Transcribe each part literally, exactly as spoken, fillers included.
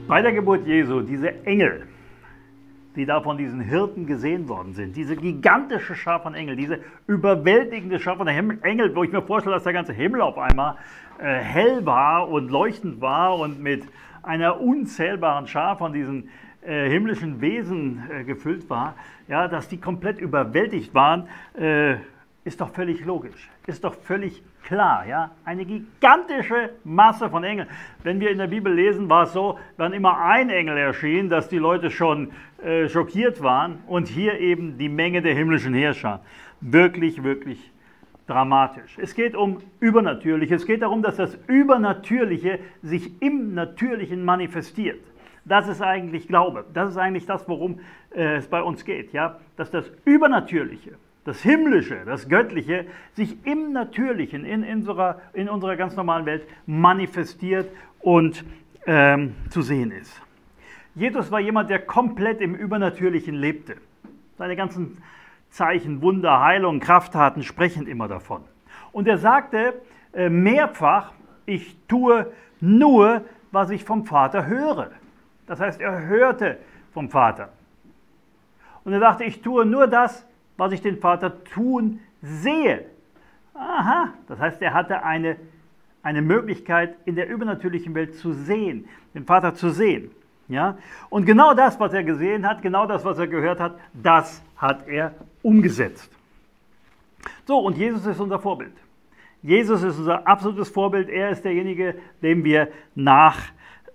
Bei der Geburt Jesu, diese Engel, die da von diesen Hirten gesehen worden sind, diese gigantische Schar von Engeln, diese überwältigende Schar von Engeln, wo ich mir vorstelle, dass der ganze Himmel auf einmal äh, hell war und leuchtend war und mit einer unzählbaren Schar von diesen äh, himmlischen Wesen äh, gefüllt war, ja, dass die komplett überwältigt waren, äh, ist doch völlig logisch, ist doch völlig klar. Ja? Eine gigantische Masse von Engeln. Wenn wir in der Bibel lesen, war es so, wenn immer ein Engel erschien, dass die Leute schon äh, schockiert waren, und hier eben die Menge der himmlischen Heerschar. Wirklich, wirklich dramatisch. Es geht um Übernatürliche. Es geht darum, dass das Übernatürliche sich im Natürlichen manifestiert. Das ist eigentlich Glaube. Das ist eigentlich das, worum äh, es bei uns geht. Ja? Dass das Übernatürliche, das Himmlische, das Göttliche sich im Natürlichen, in unserer, in unserer ganz normalen Welt manifestiert und ähm, zu sehen ist. Jesus war jemand, der komplett im Übernatürlichen lebte. Seine ganzen Zeichen, Wunder, Heilung, Krafttaten sprechen immer davon. Und er sagte äh, mehrfach, ich tue nur, was ich vom Vater höre. Das heißt, er hörte vom Vater. Und er sagte, ich tue nur das, was ich den Vater tun sehe. Aha, das heißt, er hatte eine, eine Möglichkeit, in der übernatürlichen Welt zu sehen, den Vater zu sehen. Ja? Und genau das, was er gesehen hat, genau das, was er gehört hat, das hat er umgesetzt. So, und Jesus ist unser Vorbild. Jesus ist unser absolutes Vorbild. Er ist derjenige, dem wir nacheifern,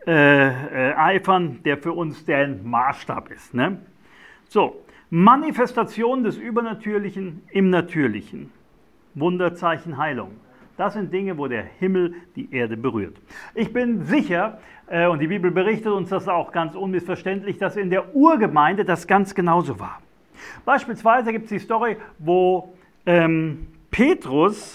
äh, der für uns der Maßstab ist. Ne? So. Manifestation des Übernatürlichen im Natürlichen. Wunderzeichen, Heilung. Das sind Dinge, wo der Himmel die Erde berührt. Ich bin sicher, äh, und die Bibel berichtet uns das auch ganz unmissverständlich, dass in der Urgemeinde das ganz genauso war. Beispielsweise gibt es die Story, wo ähm, Petrus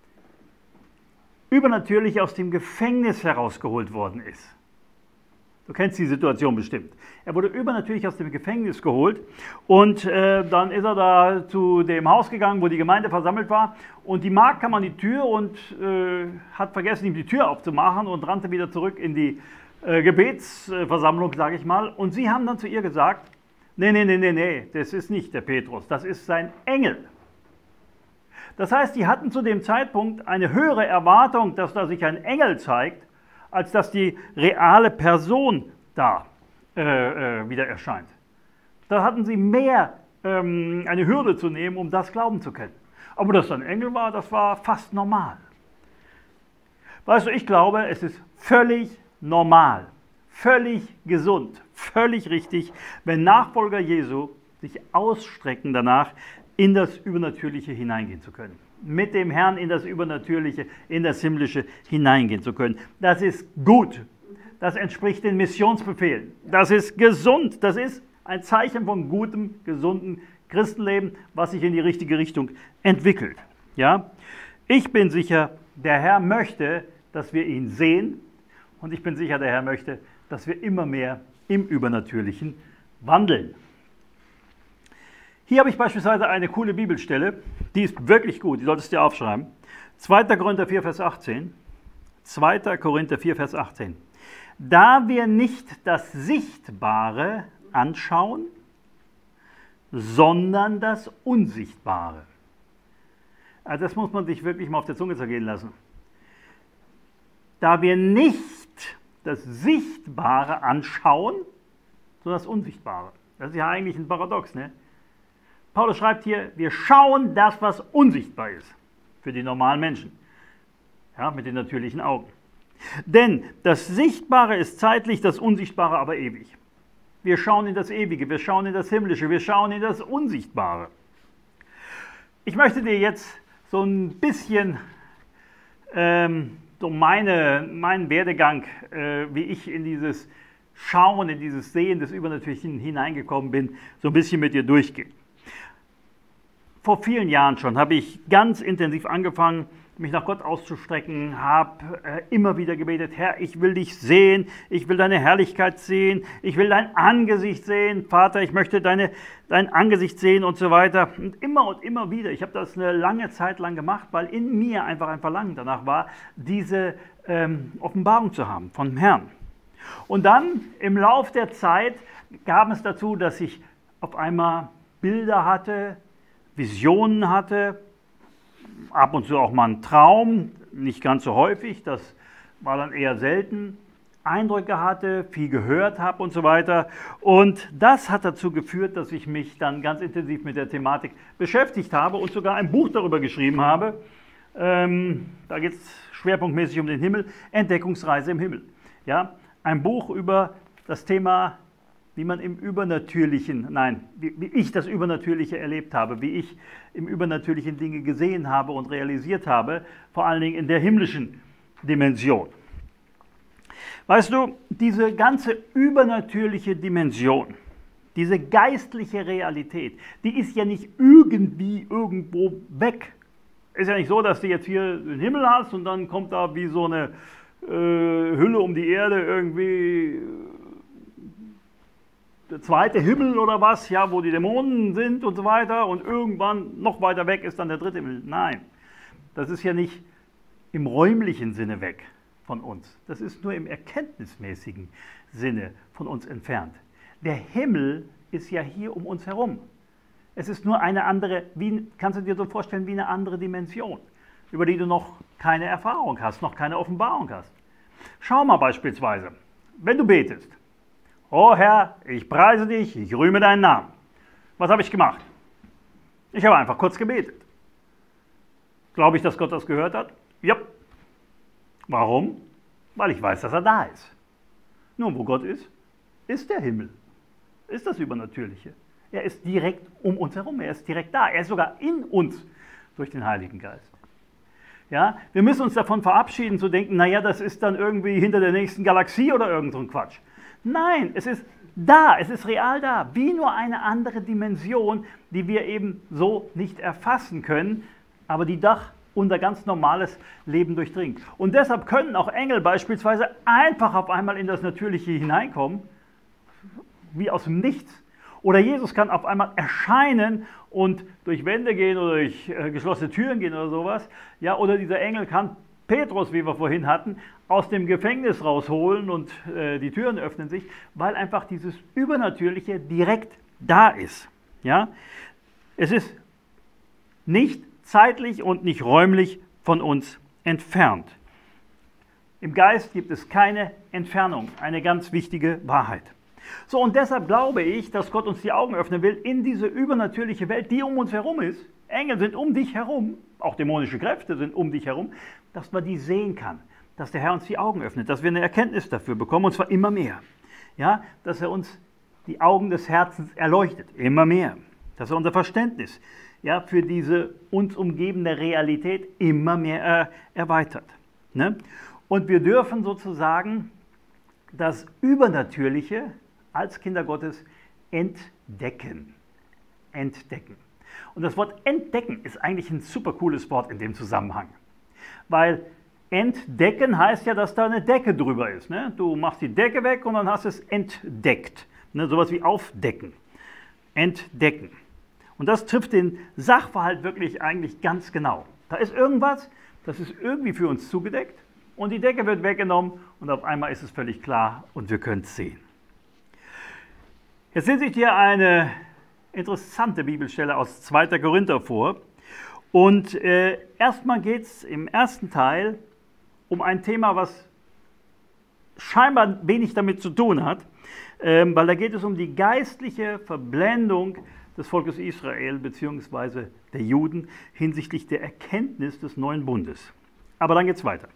übernatürlich aus dem Gefängnis herausgeholt worden ist. Du kennst die Situation bestimmt. Er wurde übernatürlich aus dem Gefängnis geholt und äh, dann ist er da zu dem Haus gegangen, wo die Gemeinde versammelt war, und die Magd kam an die Tür und äh, hat vergessen, ihm die Tür aufzumachen und rannte wieder zurück in die äh, Gebetsversammlung, sage ich mal, und sie haben dann zu ihr gesagt, nee, nee, nee, nee, nee, das ist nicht der Petrus, das ist sein Engel. Das heißt, die hatten zu dem Zeitpunkt eine höhere Erwartung, dass da sich ein Engel zeigt, als dass die reale Person da äh, äh, wieder erscheint. Da hatten sie mehr ähm, eine Hürde zu nehmen, um das glauben zu können. Aber dass es ein Engel war, das war fast normal. Weißt du, ich glaube, es ist völlig normal, völlig gesund, völlig richtig, wenn Nachfolger Jesu sich ausstrecken danach, in das Übernatürliche hineingehen zu können. Mit dem Herrn in das Übernatürliche, in das Himmlische hineingehen zu können. Das ist gut. Das entspricht den Missionsbefehlen. Das ist gesund. Das ist ein Zeichen von gutem, gesunden Christenleben, was sich in die richtige Richtung entwickelt. Ja? Ich bin sicher, der Herr möchte, dass wir ihn sehen, und ich bin sicher, der Herr möchte, dass wir immer mehr im Übernatürlichen wandeln. Hier habe ich beispielsweise eine coole Bibelstelle, die ist wirklich gut, die solltest du dir aufschreiben. zweiter Korinther vier, Vers achtzehn. zweiter Korinther vier, Vers achtzehn. Da wir nicht das Sichtbare anschauen, sondern das Unsichtbare. Also das muss man sich wirklich mal auf der Zunge zergehen lassen. Da wir nicht das Sichtbare anschauen, sondern das Unsichtbare. Das ist ja eigentlich ein Paradox, ne? Paulus schreibt hier, wir schauen das, was unsichtbar ist, für die normalen Menschen, ja, mit den natürlichen Augen. Denn das Sichtbare ist zeitlich, das Unsichtbare aber ewig. Wir schauen in das Ewige, wir schauen in das Himmlische, wir schauen in das Unsichtbare. Ich möchte dir jetzt so ein bisschen ähm, so meine, meinen Werdegang, äh, wie ich in dieses Schauen, in dieses Sehen des Übernatürlichen hineingekommen bin, so ein bisschen mit dir durchgehen. Vor vielen Jahren schon habe ich ganz intensiv angefangen, mich nach Gott auszustrecken, habe äh, immer wieder gebetet, Herr, ich will dich sehen, ich will deine Herrlichkeit sehen, ich will dein Angesicht sehen, Vater, ich möchte deine, dein Angesicht sehen und so weiter. Und immer und immer wieder, ich habe das eine lange Zeit lang gemacht, weil in mir einfach ein Verlangen danach war, diese ähm, Offenbarung zu haben vom Herrn. Und dann im Lauf der Zeit kam es dazu, dass ich auf einmal Bilder hatte, Visionen hatte, ab und zu auch mal einen Traum, nicht ganz so häufig, das war dann eher selten, Eindrücke hatte, viel gehört habe und so weiter. Und das hat dazu geführt, dass ich mich dann ganz intensiv mit der Thematik beschäftigt habe und sogar ein Buch darüber geschrieben habe. Ähm, da geht es schwerpunktmäßig um den Himmel, Entdeckungsreise im Himmel. Ja, ein Buch über das Thema, wie man im Übernatürlichen, nein, wie, wie ich das Übernatürliche erlebt habe, wie ich im Übernatürlichen Dinge gesehen habe und realisiert habe, vor allen Dingen in der himmlischen Dimension. Weißt du, diese ganze übernatürliche Dimension, diese geistliche Realität, die ist ja nicht irgendwie irgendwo weg. Ist ja nicht so, dass du jetzt hier den Himmel hast und dann kommt da wie so eine äh, Hülle um die Erde irgendwie der zweite Himmel oder was, ja, wo die Dämonen sind und so weiter und irgendwann noch weiter weg ist dann der dritte Himmel. Nein, das ist ja nicht im räumlichen Sinne weg von uns. Das ist nur im erkenntnismäßigen Sinne von uns entfernt. Der Himmel ist ja hier um uns herum. Es ist nur eine andere, wie, kannst du dir so vorstellen, wie eine andere Dimension, über die du noch keine Erfahrung hast, noch keine Offenbarung hast. Schau mal beispielsweise, wenn du betest, oh Herr, ich preise dich, ich rühme deinen Namen. Was habe ich gemacht? Ich habe einfach kurz gebetet. Glaube ich, dass Gott das gehört hat? Ja. Warum? Weil ich weiß, dass er da ist. Nun, wo Gott ist, ist der Himmel, ist das Übernatürliche. Er ist direkt um uns herum, er ist direkt da, er ist sogar in uns durch den Heiligen Geist. Ja, wir müssen uns davon verabschieden zu denken, naja, das ist dann irgendwie hinter der nächsten Galaxie oder irgend so ein Quatsch. Nein, es ist da, es ist real da, wie nur eine andere Dimension, die wir eben so nicht erfassen können, aber die doch unser ganz normales Leben durchdringt. Und deshalb können auch Engel beispielsweise einfach auf einmal in das Natürliche hineinkommen, wie aus dem Nichts. Oder Jesus kann auf einmal erscheinen und durch Wände gehen oder durch äh, geschlossene Türen gehen oder sowas. Ja, oder dieser Engel kann Petrus, wie wir vorhin hatten, aus dem Gefängnis rausholen und äh, die Türen öffnen sich, weil einfach dieses Übernatürliche direkt da ist. Ja? Es ist nicht zeitlich und nicht räumlich von uns entfernt. Im Geist gibt es keine Entfernung, eine ganz wichtige Wahrheit. So, und deshalb glaube ich, dass Gott uns die Augen öffnen will in diese übernatürliche Welt, die um uns herum ist. Engel sind um dich herum, auch dämonische Kräfte sind um dich herum, dass man die sehen kann, dass der Herr uns die Augen öffnet, dass wir eine Erkenntnis dafür bekommen, und zwar immer mehr. Ja, dass er uns die Augen des Herzens erleuchtet, immer mehr. Dass er unser Verständnis ja, für diese uns umgebende Realität immer mehr äh, erweitert. Ne? Und wir dürfen sozusagen das Übernatürliche als Kinder Gottes entdecken. Entdecken. Und das Wort entdecken ist eigentlich ein super cooles Wort in dem Zusammenhang. Weil entdecken heißt ja, dass da eine Decke drüber ist. Ne? Du machst die Decke weg und dann hast du es entdeckt. Ne? Sowas wie aufdecken. Entdecken. Und das trifft den Sachverhalt wirklich eigentlich ganz genau. Da ist irgendwas, das ist irgendwie für uns zugedeckt und die Decke wird weggenommen und auf einmal ist es völlig klar und wir können es sehen. Jetzt lese ich dir eine interessante Bibelstelle aus zweiter Korinther vor. Und äh, erstmal geht es im ersten Teil um ein Thema, was scheinbar wenig damit zu tun hat, äh, weil da geht es um die geistliche Verblendung des Volkes Israel bzw. der Juden hinsichtlich der Erkenntnis des neuen Bundes. Aber dann geht es weiter.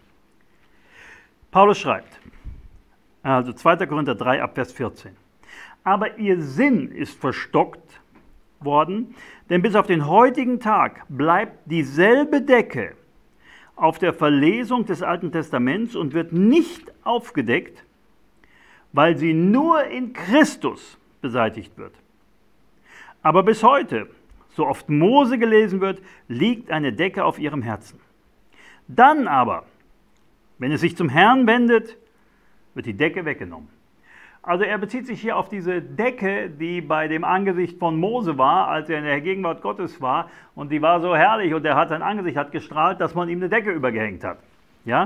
Paulus schreibt, also zweiter Korinther drei ab Vers vierzehn. Aber ihr Sinn ist verstockt worden, denn bis auf den heutigen Tag bleibt dieselbe Decke auf der Verlesung des Alten Testaments und wird nicht aufgedeckt, weil sie nur in Christus beseitigt wird. Aber bis heute, so oft Mose gelesen wird, liegt eine Decke auf ihrem Herzen. Dann aber, wenn es sich zum Herrn wendet, wird die Decke weggenommen. Also er bezieht sich hier auf diese Decke, die bei dem Angesicht von Mose war, als er in der Gegenwart Gottes war. Und die war so herrlich und er hat sein Angesicht hat gestrahlt, dass man ihm eine Decke übergehängt hat. Ja?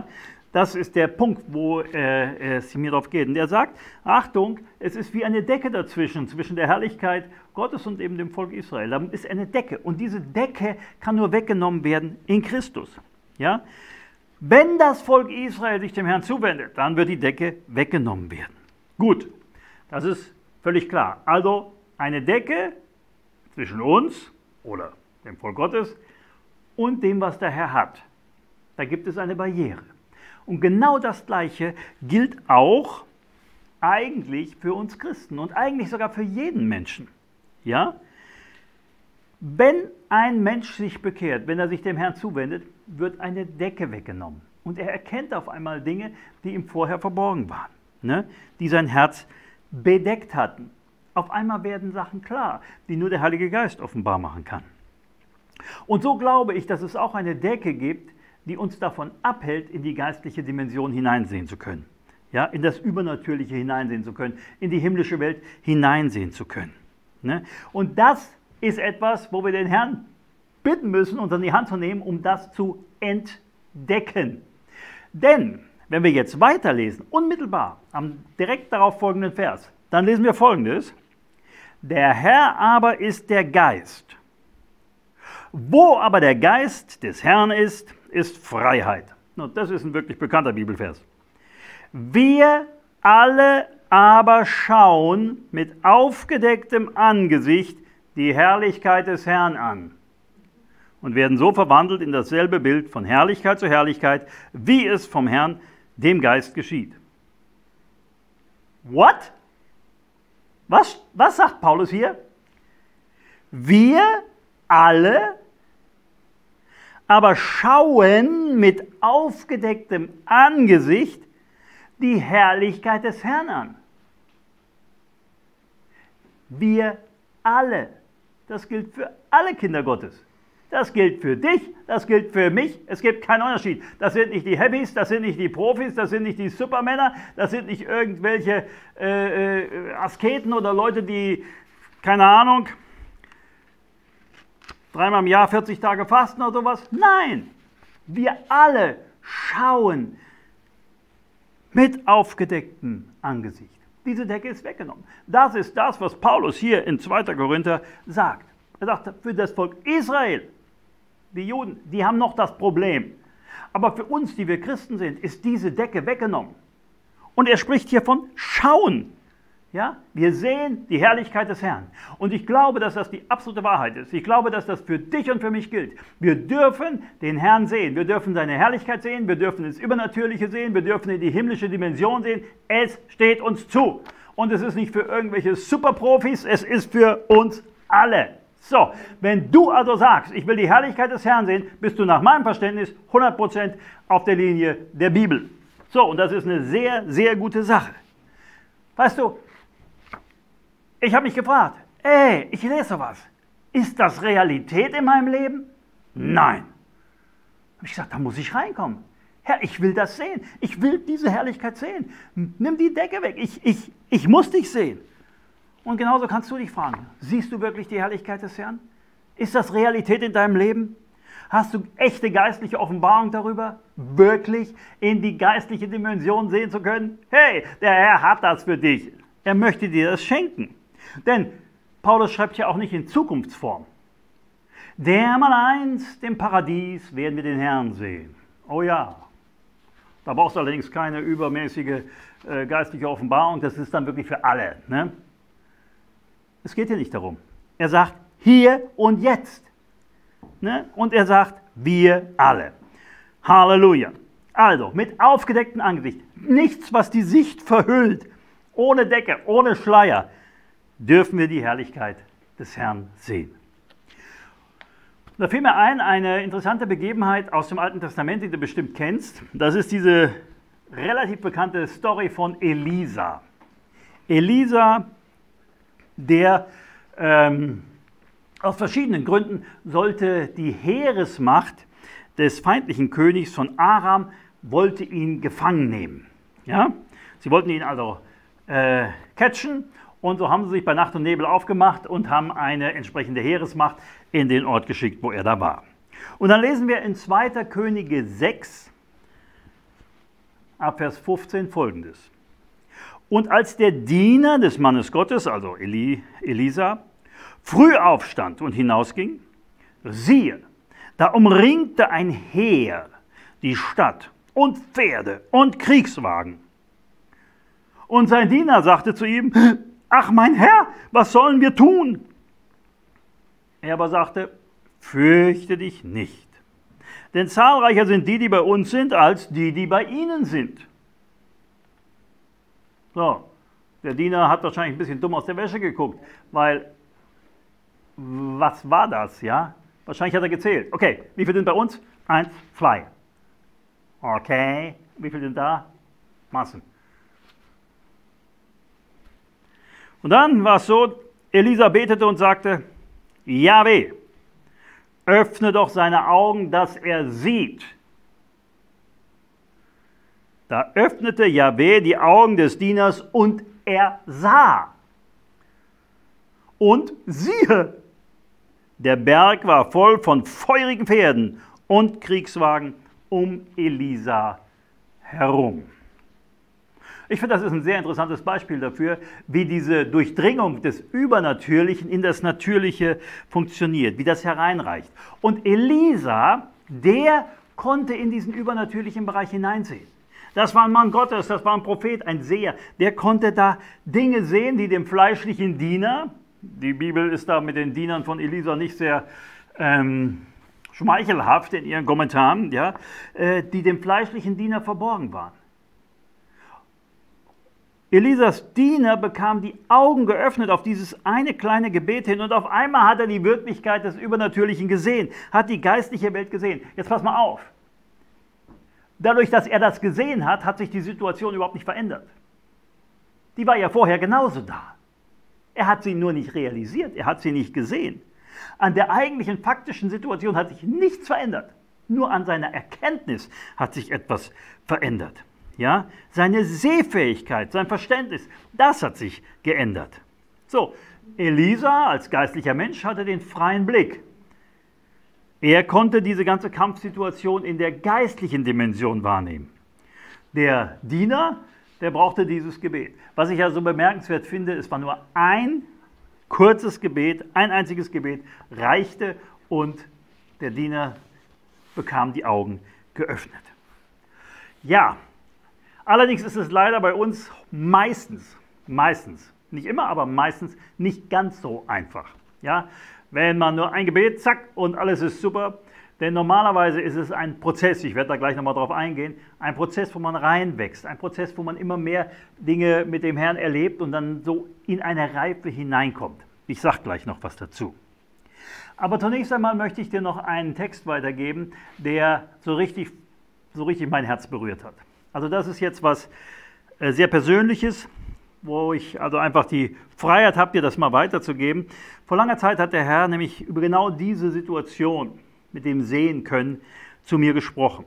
Das ist der Punkt, wo äh, es mir drauf geht. Und er sagt, Achtung, es ist wie eine Decke dazwischen, zwischen der Herrlichkeit Gottes und eben dem Volk Israel. Da ist eine Decke. Und diese Decke kann nur weggenommen werden in Christus. Ja? Wenn das Volk Israel sich dem Herrn zuwendet, dann wird die Decke weggenommen werden. Gut, das ist völlig klar. Also eine Decke zwischen uns oder dem Volk Gottes und dem, was der Herr hat. Da gibt es eine Barriere. Und genau das Gleiche gilt auch eigentlich für uns Christen und eigentlich sogar für jeden Menschen. Ja? Wenn ein Mensch sich bekehrt, wenn er sich dem Herrn zuwendet, wird eine Decke weggenommen. Und er erkennt auf einmal Dinge, die ihm vorher verborgen waren, ne? Die sein Herz bedeckt hatten. Auf einmal werden Sachen klar, die nur der Heilige Geist offenbar machen kann. Und so glaube ich, dass es auch eine Decke gibt, die uns davon abhält, in die geistliche Dimension hineinsehen zu können. Ja, in das Übernatürliche hineinsehen zu können, in die himmlische Welt hineinsehen zu können. Ne? Und das ist etwas, wo wir den Herrn bitten müssen, uns an die Hand zu nehmen, um das zu entdecken. Denn, wenn wir jetzt weiterlesen, unmittelbar am direkt darauf folgenden Vers, dann lesen wir Folgendes. Der Herr aber ist der Geist. Wo aber der Geist des Herrn ist, ist Freiheit. Und das ist ein wirklich bekannter Bibelvers. Wir alle aber schauen mit aufgedecktem Angesicht die Herrlichkeit des Herrn an und werden so verwandelt in dasselbe Bild von Herrlichkeit zu Herrlichkeit, wie es vom Herrn, dem Geist, geschieht. What? Was, was sagt Paulus hier? Wir alle aber schauen mit aufgedecktem Angesicht die Herrlichkeit des Herrn an. Wir alle. Das gilt für alle Kinder Gottes. Das gilt für dich, das gilt für mich. Es gibt keinen Unterschied. Das sind nicht die Heavies, das sind nicht die Profis, das sind nicht die Supermänner, das sind nicht irgendwelche äh, äh, Asketen oder Leute, die, keine Ahnung, dreimal im Jahr vierzig Tage fasten oder sowas. Nein, wir alle schauen mit aufgedecktem Angesicht. Diese Decke ist weggenommen. Das ist das, was Paulus hier in zweiter Korinther sagt. Er sagt, für das Volk Israel, die Juden, die haben noch das Problem. Aber für uns, die wir Christen sind, ist diese Decke weggenommen. Und er spricht hier von Schauen. Ja? Wir sehen die Herrlichkeit des Herrn. Und ich glaube, dass das die absolute Wahrheit ist. Ich glaube, dass das für dich und für mich gilt. Wir dürfen den Herrn sehen. Wir dürfen seine Herrlichkeit sehen. Wir dürfen ins Übernatürliche sehen. Wir dürfen in die himmlische Dimension sehen. Es steht uns zu. Und es ist nicht für irgendwelche Superprofis, es ist für uns alle. So, wenn du also sagst, ich will die Herrlichkeit des Herrn sehen, bist du nach meinem Verständnis hundert Prozent auf der Linie der Bibel. So, und das ist eine sehr, sehr gute Sache. Weißt du, ich habe mich gefragt, ey, ich lese sowas. Ist das Realität in meinem Leben? Nein. Habe ich gesagt, da muss ich reinkommen. Herr, ich will das sehen. Ich will diese Herrlichkeit sehen. Nimm die Decke weg. Ich, ich, ich muss dich sehen. Und genauso kannst du dich fragen, siehst du wirklich die Herrlichkeit des Herrn? Ist das Realität in deinem Leben? Hast du echte geistliche Offenbarung darüber, wirklich in die geistliche Dimension sehen zu können? Hey, der Herr hat das für dich. Er möchte dir das schenken. Denn Paulus schreibt ja auch nicht in Zukunftsform. Dermal einst im Paradies werden wir den Herrn sehen. Oh ja, da brauchst du allerdings keine übermäßige äh, geistliche Offenbarung, das ist dann wirklich für alle. Ne? Es geht hier nicht darum. Er sagt, hier und jetzt. Ne? Und er sagt, wir alle. Halleluja. Also, mit aufgedecktem Angesicht, nichts, was die Sicht verhüllt, ohne Decke, ohne Schleier, dürfen wir die Herrlichkeit des Herrn sehen. Da fiel mir ein, eine interessante Begebenheit aus dem Alten Testament, die du bestimmt kennst. Das ist diese relativ bekannte Story von Elisa. Elisa, der ähm, aus verschiedenen Gründen sollte die Heeresmacht des feindlichen Königs von Aram, wollte ihn gefangen nehmen. Ja? Sie wollten ihn also äh, catchen. Und so haben sie sich bei Nacht und Nebel aufgemacht und haben eine entsprechende Heeresmacht in den Ort geschickt, wo er da war. Und dann lesen wir in zweiter Könige sechs, ab Vers fünfzehn folgendes. Und als der Diener des Mannes Gottes, also Eli, Elisa, früh aufstand und hinausging, siehe, da umringte ein Heer die Stadt und Pferde und Kriegswagen. Und sein Diener sagte zu ihm, ach mein Herr, was sollen wir tun? Er aber sagte, fürchte dich nicht, denn zahlreicher sind die, die bei uns sind, als die, die bei ihnen sind. So, der Diener hat wahrscheinlich ein bisschen dumm aus der Wäsche geguckt, weil, was war das, ja? Wahrscheinlich hat er gezählt. Okay, wie viele sind bei uns? Eins, zwei. Okay, wie viele sind da? Massen. Und dann war es so, Elisa betete und sagte, Jahwe, öffne doch seine Augen, dass er sieht. Da öffnete Jahwe die Augen des Dieners und er sah. Und siehe, der Berg war voll von feurigen Pferden und Kriegswagen um Elisa herum. Ich finde, das ist ein sehr interessantes Beispiel dafür, wie diese Durchdringung des Übernatürlichen in das Natürliche funktioniert, wie das hereinreicht. Und Elisa, der konnte in diesen übernatürlichen Bereich hineinsehen. Das war ein Mann Gottes, das war ein Prophet, ein Seher. Der konnte da Dinge sehen, die dem fleischlichen Diener, die Bibel ist da mit den Dienern von Elisa nicht sehr ähm, schmeichelhaft in ihren Kommentaren, ja, äh, die dem fleischlichen Diener verborgen waren. Elisas Diener bekam die Augen geöffnet auf dieses eine kleine Gebet hin und auf einmal hat er die Wirklichkeit des Übernatürlichen gesehen, hat die geistliche Welt gesehen. Jetzt pass mal auf. Dadurch, dass er das gesehen hat, hat sich die Situation überhaupt nicht verändert. Die war ja vorher genauso da. Er hat sie nur nicht realisiert, er hat sie nicht gesehen. An der eigentlichen faktischen Situation hat sich nichts verändert. Nur an seiner Erkenntnis hat sich etwas verändert. Ja? Seine Sehfähigkeit, sein Verständnis, das hat sich geändert. So, Elisa als geistlicher Mensch hatte den freien Blick. Er konnte diese ganze Kampfsituation in der geistlichen Dimension wahrnehmen. Der Diener, der brauchte dieses Gebet. Was ich ja so bemerkenswert finde, es war nur ein kurzes Gebet, ein einziges Gebet reichte und der Diener bekam die Augen geöffnet. Ja, allerdings ist es leider bei uns meistens, meistens, nicht immer, aber meistens nicht ganz so einfach. Ja, wenn man nur ein Gebet, zack, und alles ist super. Denn normalerweise ist es ein Prozess, ich werde da gleich nochmal drauf eingehen, ein Prozess, wo man reinwächst, ein Prozess, wo man immer mehr Dinge mit dem Herrn erlebt und dann so in eine Reife hineinkommt. Ich sage gleich noch was dazu. Aber zunächst einmal möchte ich dir noch einen Text weitergeben, der so richtig, so richtig mein Herz berührt hat. Also das ist jetzt was sehr Persönliches, wo ich also einfach die Freiheit habe, dir das mal weiterzugeben. Vor langer Zeit hat der Herr nämlich über genau diese Situation mit dem Sehen können zu mir gesprochen.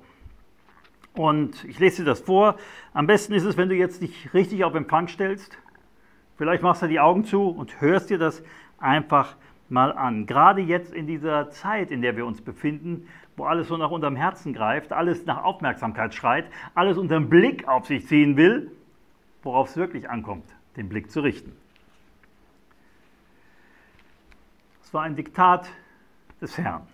Und ich lese dir das vor. Am besten ist es, wenn du jetzt dich richtig auf Empfang stellst. Vielleicht machst du die Augen zu und hörst dir das einfach mal an. Gerade jetzt in dieser Zeit, in der wir uns befinden, wo alles so nach unserem Herzen greift, alles nach Aufmerksamkeit schreit, alles unseren Blick auf sich ziehen will, worauf es wirklich ankommt, den Blick zu richten. Es war ein Diktat des Herrn.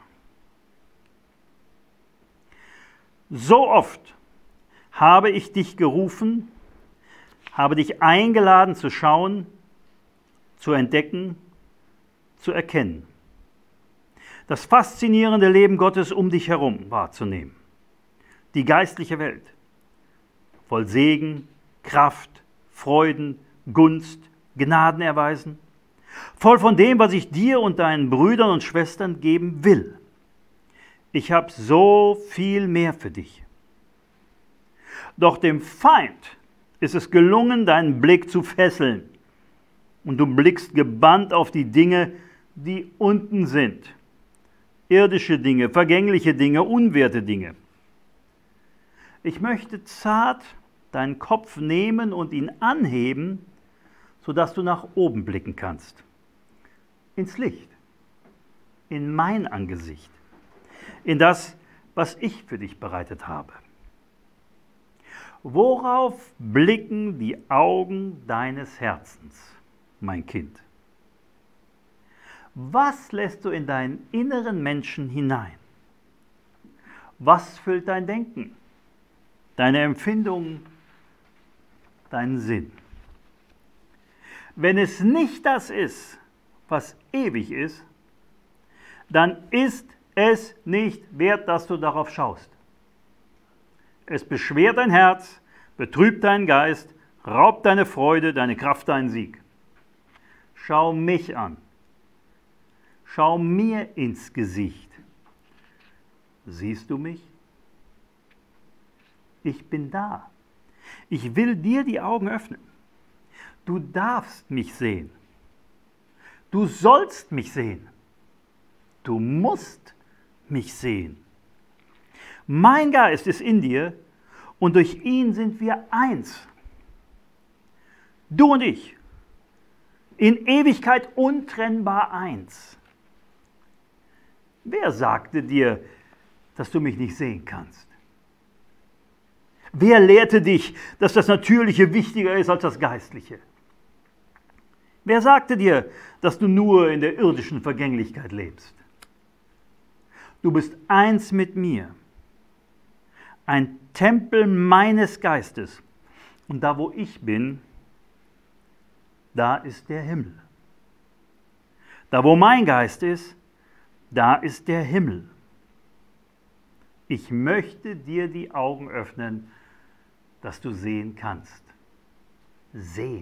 So oft habe ich dich gerufen, habe dich eingeladen zu schauen, zu entdecken, zu erkennen. Das faszinierende Leben Gottes um dich herum wahrzunehmen. Die geistliche Welt, voll Segen, Kraft, Freuden, Gunst, Gnaden erweisen, voll von dem, was ich dir und deinen Brüdern und Schwestern geben will. Ich habe so viel mehr für dich. Doch dem Feind ist es gelungen, deinen Blick zu fesseln. Und du blickst gebannt auf die Dinge, die unten sind. Irdische Dinge, vergängliche Dinge, unwerte Dinge. Ich möchte zart deinen Kopf nehmen und ihn anheben, sodass du nach oben blicken kannst. Ins Licht, in mein Angesicht, in das, was ich für dich bereitet habe. Worauf blicken die Augen deines Herzens, mein Kind? Was lässt du in deinen inneren Menschen hinein? Was füllt dein Denken, deine Empfindungen, deinen Sinn? Wenn es nicht das ist, was ewig ist, dann ist es nicht wert, dass du darauf schaust. Es beschwert dein Herz, betrübt deinen Geist, raubt deine Freude, deine Kraft, deinen Sieg. Schau mich an. Schau mir ins Gesicht. Siehst du mich? Ich bin da. Ich will dir die Augen öffnen. Du darfst mich sehen. Du sollst mich sehen. Du musst mich sehen. Mein Geist ist in dir und durch ihn sind wir eins. Du und ich. In Ewigkeit untrennbar eins. Wer sagte dir, dass du mich nicht sehen kannst? Wer lehrte dich, dass das Natürliche wichtiger ist als das Geistliche? Wer sagte dir, dass du nur in der irdischen Vergänglichkeit lebst? Du bist eins mit mir, ein Tempel meines Geistes. Und da, wo ich bin, da ist der Himmel. Da, wo mein Geist ist, da ist der Himmel. Ich möchte dir die Augen öffnen, dass du sehen kannst. Sehen.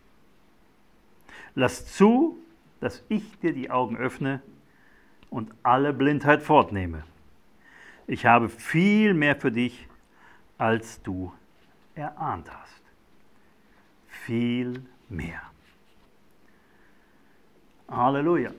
Lass zu, dass ich dir die Augen öffne und alle Blindheit fortnehme. Ich habe viel mehr für dich, als du erahnt hast. Viel mehr. Halleluja.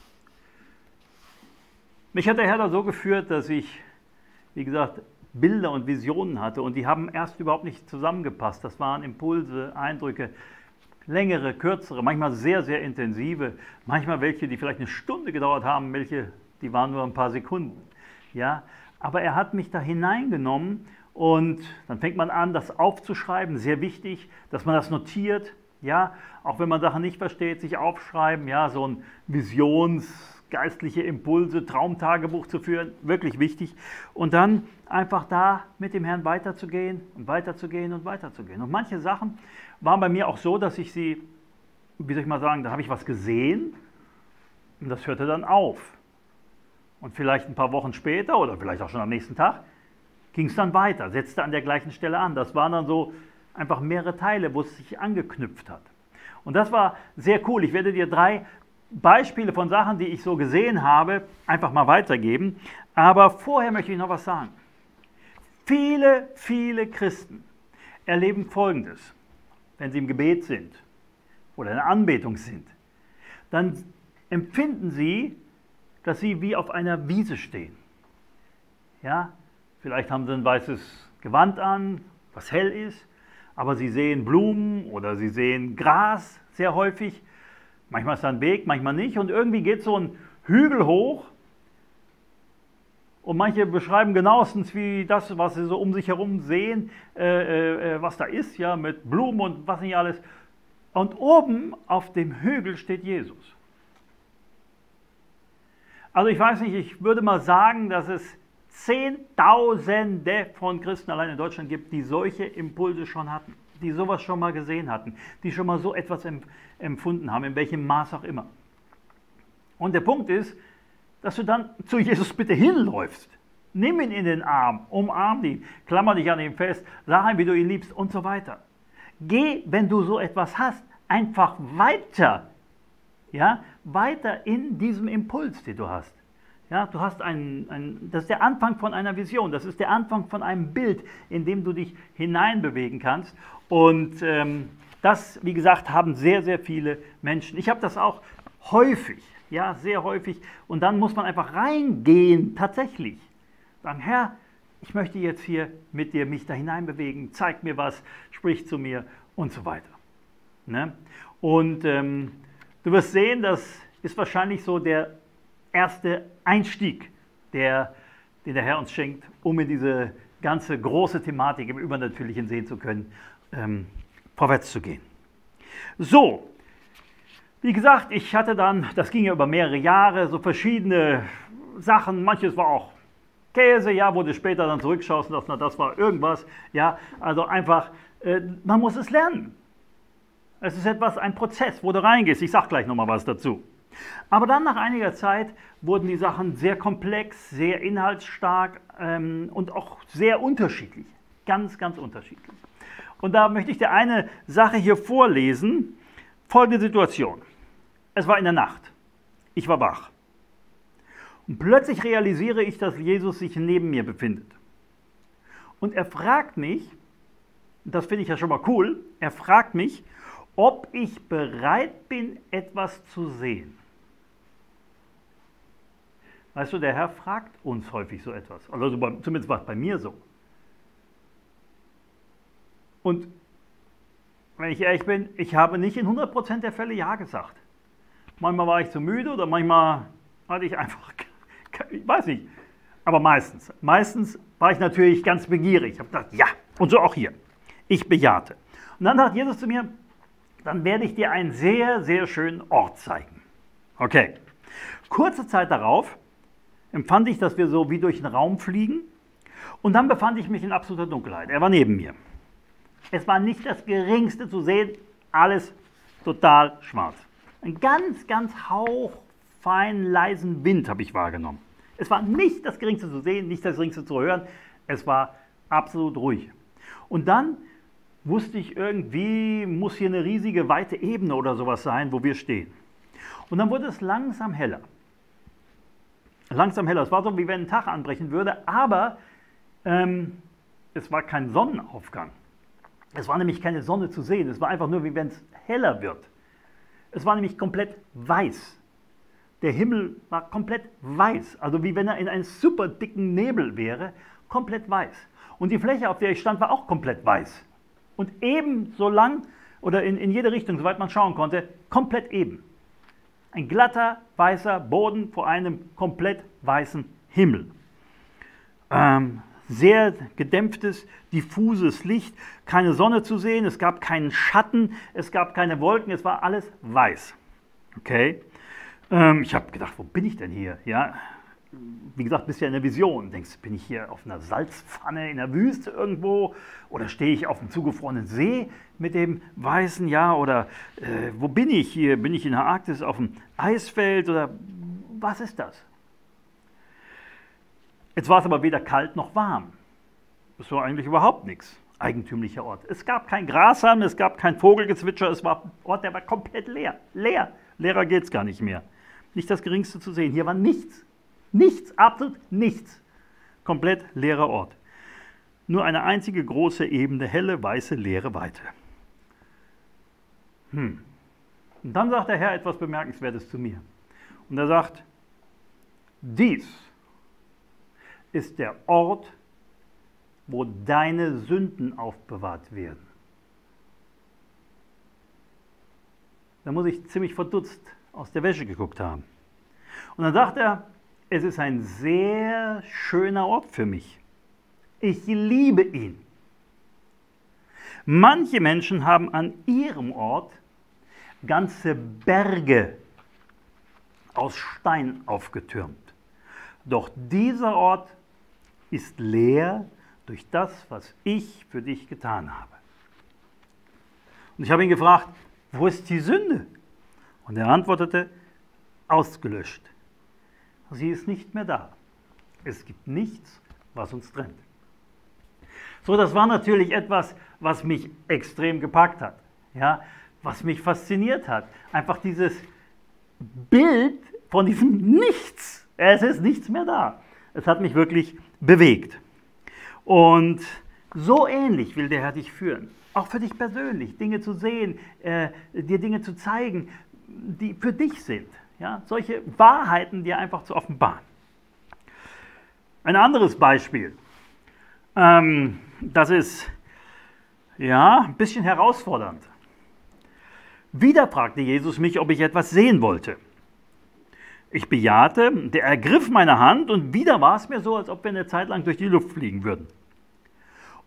Mich hat der Herr da so geführt, dass ich, wie gesagt, Bilder und Visionen hatte und die haben erst überhaupt nicht zusammengepasst. Das waren Impulse, Eindrücke, längere, kürzere, manchmal sehr, sehr intensive, manchmal welche, die vielleicht eine Stunde gedauert haben, welche, die waren nur ein paar Sekunden. Ja? Aber er hat mich da hineingenommen und dann fängt man an, das aufzuschreiben, sehr wichtig, dass man das notiert, ja? Auch wenn man Sachen nicht versteht, sich aufschreiben, ja? So ein Visions- geistliche Impulse, Traumtagebuch zu führen, wirklich wichtig. Und dann einfach da mit dem Herrn weiterzugehen und weiterzugehen und weiterzugehen. Und manche Sachen waren bei mir auch so, dass ich sie, wie soll ich mal sagen, da habe ich was gesehen und das hörte dann auf. Und vielleicht ein paar Wochen später oder vielleicht auch schon am nächsten Tag ging es dann weiter, setzte an der gleichen Stelle an. Das waren dann so einfach mehrere Teile, wo es sich angeknüpft hat. Und das war sehr cool. Ich werde dir drei Beispiele von Sachen, die ich so gesehen habe, einfach mal weitergeben. Aber vorher möchte ich noch was sagen. Viele, viele Christen erleben Folgendes, wenn sie im Gebet sind oder in der Anbetung sind. Dann empfinden sie, dass sie wie auf einer Wiese stehen. Ja, vielleicht haben sie ein weißes Gewand an, was hell ist, aber sie sehen Blumen oder sie sehen Gras sehr häufig. Manchmal ist da ein Weg, manchmal nicht. Und irgendwie geht so ein Hügel hoch. Und manche beschreiben genauestens wie das, was sie so um sich herum sehen, äh, äh, was da ist, ja, mit Blumen und was nicht alles. Und oben auf dem Hügel steht Jesus. Also ich weiß nicht, ich würde mal sagen, dass es Zehntausende von Christen allein in Deutschland gibt, die solche Impulse schon hatten, die sowas schon mal gesehen hatten, die schon mal so etwas empfunden haben, in welchem Maß auch immer. Und der Punkt ist, dass du dann zu Jesus bitte hinläufst. Nimm ihn in den Arm, umarm ihn, klammer dich an ihm fest, sag ihm, wie du ihn liebst und so weiter. Geh, wenn du so etwas hast, einfach weiter, ja, weiter in diesem Impuls, den du hast. Ja, du hast einen, einen, das ist der Anfang von einer Vision, das ist der Anfang von einem Bild, in dem du dich hineinbewegen kannst. Und ähm, das, wie gesagt, haben sehr, sehr viele Menschen. Ich habe das auch häufig, ja, sehr häufig. Und dann muss man einfach reingehen, tatsächlich. Sagen, Herr, ich möchte jetzt hier mit dir mich da hineinbewegen, zeig mir was, sprich zu mir und so weiter. Ne? Und ähm, du wirst sehen, das ist wahrscheinlich so der erste Einstieg, der, den der Herr uns schenkt, um in diese ganze große Thematik im Übernatürlichen sehen zu können, ähm, vorwärts zu gehen. So, wie gesagt, ich hatte dann, das ging ja über mehrere Jahre, so verschiedene Sachen, manches war auch Käse, ja, wo du später dann zurückschaust und sagst, na, das war irgendwas, ja, also einfach, äh, man muss es lernen. Es ist etwas, ein Prozess, wo du reingehst, ich sage gleich nochmal was dazu. Aber dann nach einiger Zeit wurden die Sachen sehr komplex, sehr inhaltsstark ähm, und auch sehr unterschiedlich, ganz, ganz unterschiedlich. Und da möchte ich dir eine Sache hier vorlesen, folgende Situation. Es war in der Nacht, ich war wach. Und plötzlich realisiere ich, dass Jesus sich neben mir befindet. Und er fragt mich, das finde ich ja schon mal cool, er fragt mich, ob ich bereit bin, etwas zu sehen. Weißt du, der Herr fragt uns häufig so etwas, also zumindest war es bei mir so. Und wenn ich ehrlich bin, ich habe nicht in hundert Prozent der Fälle Ja gesagt. Manchmal war ich zu müde oder manchmal hatte ich einfach, ich weiß nicht, aber meistens. Meistens war ich natürlich ganz begierig. Ich habe gedacht, ja, und so auch hier. Ich bejahte. Und dann sagt Jesus zu mir, dann werde ich dir einen sehr, sehr schönen Ort zeigen. Okay. Kurze Zeit darauf empfand ich, dass wir so wie durch den Raum fliegen und dann befand ich mich in absoluter Dunkelheit. Er war neben mir. Es war nicht das Geringste zu sehen, alles total schwarz. Ein ganz, ganz hauchfeinen, leisen Wind habe ich wahrgenommen. Es war nicht das Geringste zu sehen, nicht das Geringste zu hören, es war absolut ruhig. Und dann wusste ich, irgendwie muss hier eine riesige, weite Ebene oder sowas sein, wo wir stehen. Und dann wurde es langsam heller. Langsam heller. Es war so, wie wenn ein Tag anbrechen würde, aber ähm, es war kein Sonnenaufgang. Es war nämlich keine Sonne zu sehen. Es war einfach nur, wie wenn es heller wird. Es war nämlich komplett weiß. Der Himmel war komplett weiß. Also wie wenn er in einem super dicken Nebel wäre. Komplett weiß. Und die Fläche, auf der ich stand, war auch komplett weiß. Und eben so lang oder in, in jede Richtung, soweit man schauen konnte, komplett eben. Ein glatter, weißer Boden vor einem komplett weißen Himmel. Ähm, sehr gedämpftes, diffuses Licht, keine Sonne zu sehen, es gab keinen Schatten, es gab keine Wolken, es war alles weiß. Okay? Ähm, ich habe gedacht, wo bin ich denn hier? Ja? Wie gesagt, bist ja in der Vision. Denkst, bin ich hier auf einer Salzpfanne in der Wüste irgendwo? Oder stehe ich auf einem zugefrorenen See mit dem Weißen? Ja, oder äh, wo bin ich hier? Bin ich in der Arktis auf dem Eisfeld? Oder was ist das? Jetzt war es aber weder kalt noch warm. Es war eigentlich überhaupt nichts. Eigentümlicher Ort. Es gab kein Grashalm, es gab kein Vogelgezwitscher, es war ein Ort, der war komplett leer. Leer. Leerer geht es gar nicht mehr. Nicht das Geringste zu sehen. Hier war nichts. Nichts, absolut nichts. Komplett leerer Ort. Nur eine einzige große Ebene, helle, weiße, leere Weite. Hm. Und dann sagt der Herr etwas Bemerkenswertes zu mir. Und er sagt, dies ist der Ort, wo deine Sünden aufbewahrt werden. Da muss ich ziemlich verdutzt aus der Wäsche geguckt haben. Und dann sagt er, es ist ein sehr schöner Ort für mich. Ich liebe ihn. Manche Menschen haben an ihrem Ort ganze Berge aus Stein aufgetürmt. Doch dieser Ort ist leer durch das, was ich für dich getan habe. Und ich habe ihn gefragt, wo ist die Sünde? Und er antwortete, ausgelöscht. Sie ist nicht mehr da. Es gibt nichts, was uns trennt. So, das war natürlich etwas, was mich extrem gepackt hat, ja, was mich fasziniert hat. Einfach dieses Bild von diesem Nichts. Es ist nichts mehr da. Es hat mich wirklich bewegt. Und so ähnlich will der Herr dich führen. Auch für dich persönlich, Dinge zu sehen, äh, dir Dinge zu zeigen, die für dich sind. Ja, solche Wahrheiten dir einfach zu offenbaren. Ein anderes Beispiel, ähm, das ist ja ein bisschen herausfordernd. Wieder fragte Jesus mich, ob ich etwas sehen wollte. Ich bejahte, der ergriff meine Hand und wieder war es mir so, als ob wir eine Zeit lang durch die Luft fliegen würden.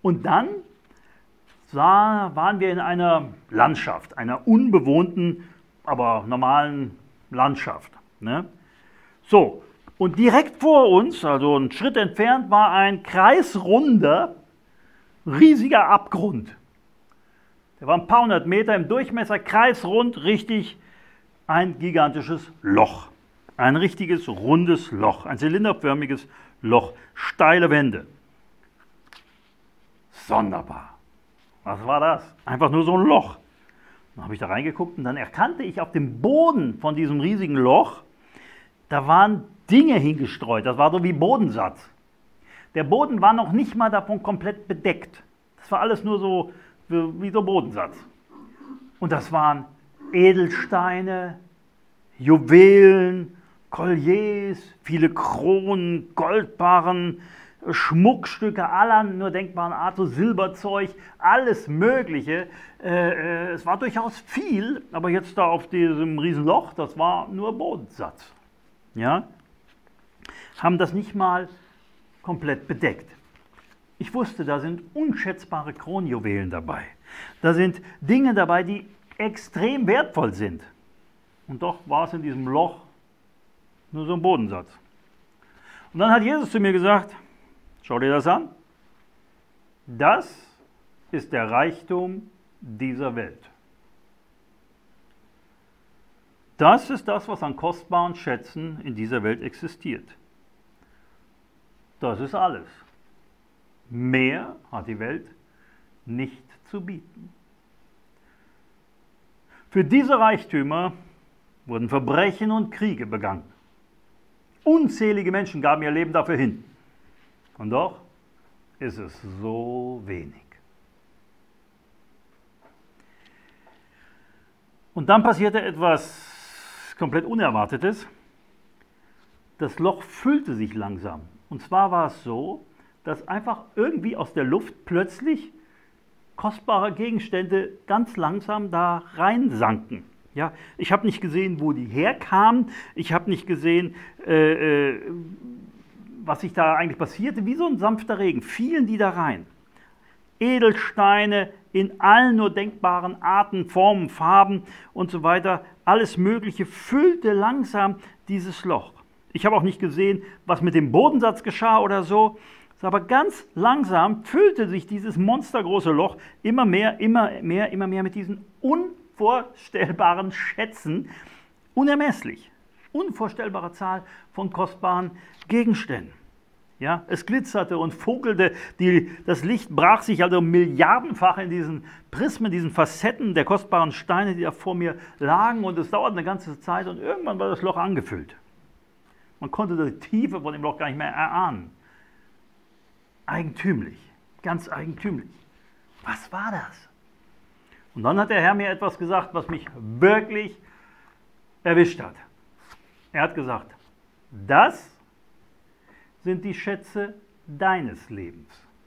Und dann sah, waren wir in einer Landschaft, einer unbewohnten, aber normalen Landschaft. Ne? So, und direkt vor uns, also einen Schritt entfernt, war ein kreisrunder, riesiger Abgrund. Der war ein paar hundert Meter im Durchmesser, kreisrund, richtig ein gigantisches Loch. Ein richtiges, rundes Loch, ein zylinderförmiges Loch, steile Wände. Sonderbar. Was war das? Einfach nur so ein Loch. Dann habe ich da reingeguckt und dann erkannte ich auf dem Boden von diesem riesigen Loch, da waren Dinge hingestreut. Das war so wie Bodensatz. Der Boden war noch nicht mal davon komplett bedeckt. Das war alles nur so wie so Bodensatz. Und das waren Edelsteine, Juwelen, Colliers, viele Kronen, Goldbarren, Schmuckstücke aller nur denkbaren Art, so Silberzeug, alles Mögliche. Äh, äh, es war durchaus viel, aber jetzt da auf diesem Riesenloch, das war nur Bodensatz. Ja? Haben das nicht mal komplett bedeckt. Ich wusste, da sind unschätzbare Kronjuwelen dabei. Da sind Dinge dabei, die extrem wertvoll sind. Und doch war es in diesem Loch nur so ein Bodensatz. Und dann hat Jesus zu mir gesagt, schau dir das an. Das ist der Reichtum dieser Welt. Das ist das, was an kostbaren Schätzen in dieser Welt existiert. Das ist alles. Mehr hat die Welt nicht zu bieten. Für diese Reichtümer wurden Verbrechen und Kriege begangen. Unzählige Menschen gaben ihr Leben dafür hin. Und doch ist es so wenig. Und dann passierte etwas komplett Unerwartetes. Das Loch füllte sich langsam. Und zwar war es so, dass einfach irgendwie aus der Luft plötzlich kostbare Gegenstände ganz langsam da reinsanken. Ja, ich habe nicht gesehen, wo die herkamen. Ich habe nicht gesehen, äh, äh, was sich da eigentlich passierte. Wie so ein sanfter Regen fielen die da rein. Edelsteine in allen nur denkbaren Arten, Formen, Farben und so weiter. Alles Mögliche füllte langsam dieses Loch. Ich habe auch nicht gesehen, was mit dem Bodensatz geschah oder so. Aber ganz langsam füllte sich dieses monstergroße Loch immer mehr, immer mehr, immer mehr mit diesen unvorstellbaren Schätzen. Unermesslich. Unvorstellbare Zahl von kostbaren Gegenständen. Ja, es glitzerte und funkelte, die, das Licht brach sich also milliardenfach in diesen Prismen, diesen Facetten der kostbaren Steine, die da vor mir lagen. Und es dauerte eine ganze Zeit und irgendwann war das Loch angefüllt. Man konnte die Tiefe von dem Loch gar nicht mehr erahnen. Eigentümlich, ganz eigentümlich. Was war das? Und dann hat der Herr mir etwas gesagt, was mich wirklich erwischt hat. Er hat gesagt, das sind die Schätze deines Lebens.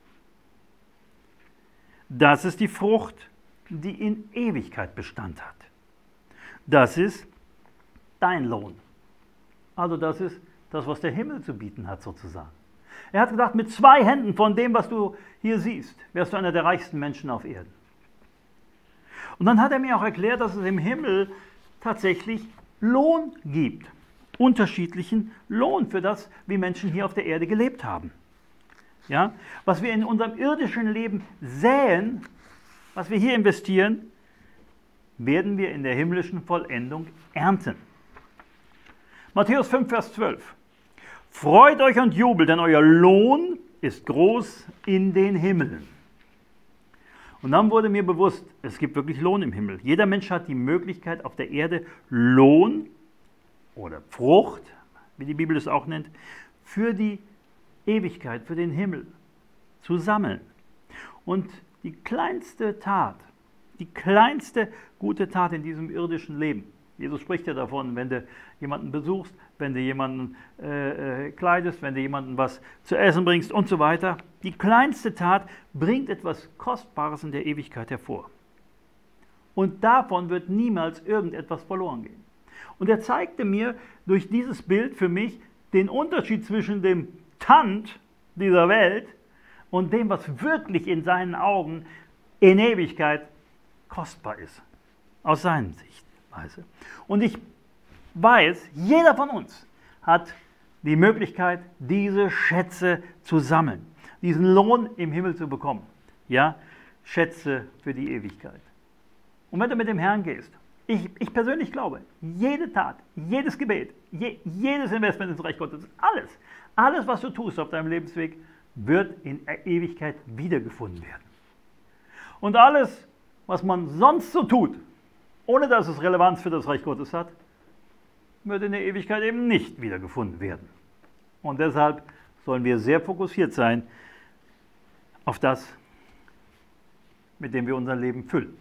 Das ist die Frucht, die in Ewigkeit Bestand hat. Das ist dein Lohn. Also das ist das, was der Himmel zu bieten hat sozusagen. Er hat gesagt, mit zwei Händen von dem, was du hier siehst, wärst du einer der reichsten Menschen auf Erden. Und dann hat er mir auch erklärt, dass es im Himmel tatsächlich Lohn gibt. Unterschiedlichen Lohn für das, wie Menschen hier auf der Erde gelebt haben. Ja? Was wir in unserem irdischen Leben säen, was wir hier investieren, werden wir in der himmlischen Vollendung ernten. Matthäus fünf, Vers zwölf. Freut euch und jubelt, denn euer Lohn ist groß in den Himmeln. Und dann wurde mir bewusst, es gibt wirklich Lohn im Himmel. Jeder Mensch hat die Möglichkeit, auf der Erde Lohn oder Frucht, wie die Bibel es auch nennt, für die Ewigkeit, für den Himmel zu sammeln. Und die kleinste Tat, die kleinste gute Tat in diesem irdischen Leben, Jesus spricht ja davon, wenn du jemanden besuchst, wenn du jemanden äh, äh, kleidest, wenn du jemanden was zu essen bringst und so weiter. Die kleinste Tat bringt etwas Kostbares in der Ewigkeit hervor. Und davon wird niemals irgendetwas verloren gehen. Und er zeigte mir durch dieses Bild für mich den Unterschied zwischen dem Tand dieser Welt und dem, was wirklich in seinen Augen in Ewigkeit kostbar ist. Aus seiner Sichtweise. Und ich weiß, jeder von uns hat die Möglichkeit, diese Schätze zu sammeln, diesen Lohn im Himmel zu bekommen. Ja, Schätze für die Ewigkeit. Und wenn du mit dem Herrn gehst, ich, ich persönlich glaube, jede Tat, jedes Gebet, je, jedes Investment ins Reich Gottes, alles, alles, was du tust auf deinem Lebensweg, wird in Ewigkeit wiedergefunden werden. Und alles, was man sonst so tut, ohne dass es Relevanz für das Reich Gottes hat, wird in der Ewigkeit eben nicht wiedergefunden werden. Und deshalb sollen wir sehr fokussiert sein auf das, mit dem wir unser Leben füllen.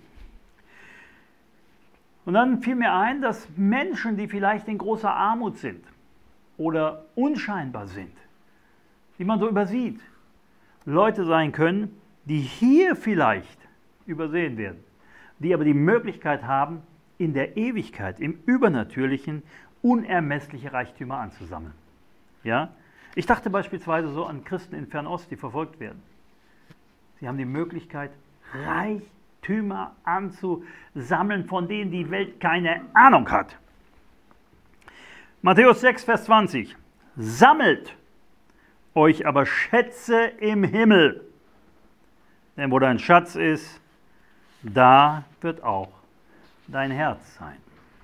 Und dann fiel mir ein, dass Menschen, die vielleicht in großer Armut sind oder unscheinbar sind, die man so übersieht, Leute sein können, die hier vielleicht übersehen werden, die aber die Möglichkeit haben, in der Ewigkeit, im Übernatürlichen, unermessliche Reichtümer anzusammeln. Ja? Ich dachte beispielsweise so an Christen in Fernost, die verfolgt werden. Sie haben die Möglichkeit, Reichtümer anzusammeln, von denen die Welt keine Ahnung hat. Matthäus sechs, Vers zwanzig. Sammelt euch aber Schätze im Himmel, denn wo dein Schatz ist, da wird auch dein Herz sein.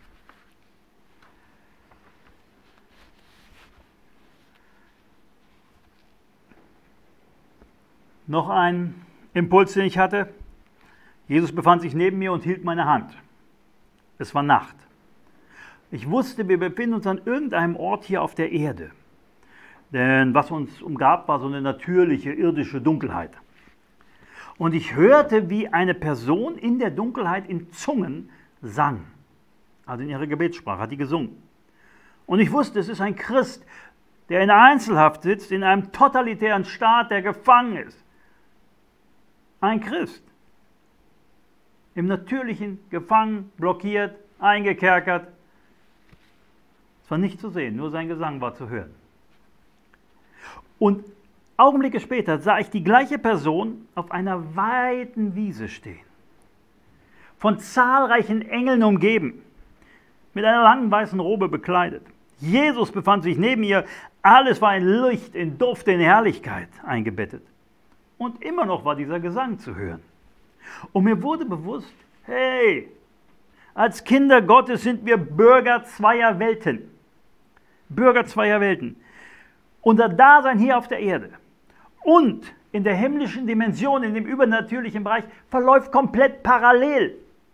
Noch ein Impuls, den ich hatte. Jesus befand sich neben mir und hielt meine Hand. Es war Nacht. Ich wusste, wir befinden uns an irgendeinem Ort hier auf der Erde. Denn was uns umgab, war so eine natürliche, irdische Dunkelheit. Und ich hörte, wie eine Person in der Dunkelheit in Zungen sang. Also in ihrer Gebetssprache hat die gesungen. Und ich wusste, es ist ein Christ, der in Einzelhaft sitzt, in einem totalitären Staat, der gefangen ist. Ein Christ. Im Natürlichen gefangen, blockiert, eingekerkert. Es war nicht zu sehen, nur sein Gesang war zu hören. Und Augenblicke später sah ich die gleiche Person auf einer weiten Wiese stehen, von zahlreichen Engeln umgeben, mit einer langen weißen Robe bekleidet. Jesus befand sich neben ihr, alles war in Licht, in Duft, in Herrlichkeit eingebettet. Und immer noch war dieser Gesang zu hören. Und mir wurde bewusst, hey, als Kinder Gottes sind wir Bürger zweier Welten. Bürger zweier Welten. Unser Dasein hier auf der Erde und in der himmlischen Dimension, in dem übernatürlichen Bereich, verläuft komplett parallel.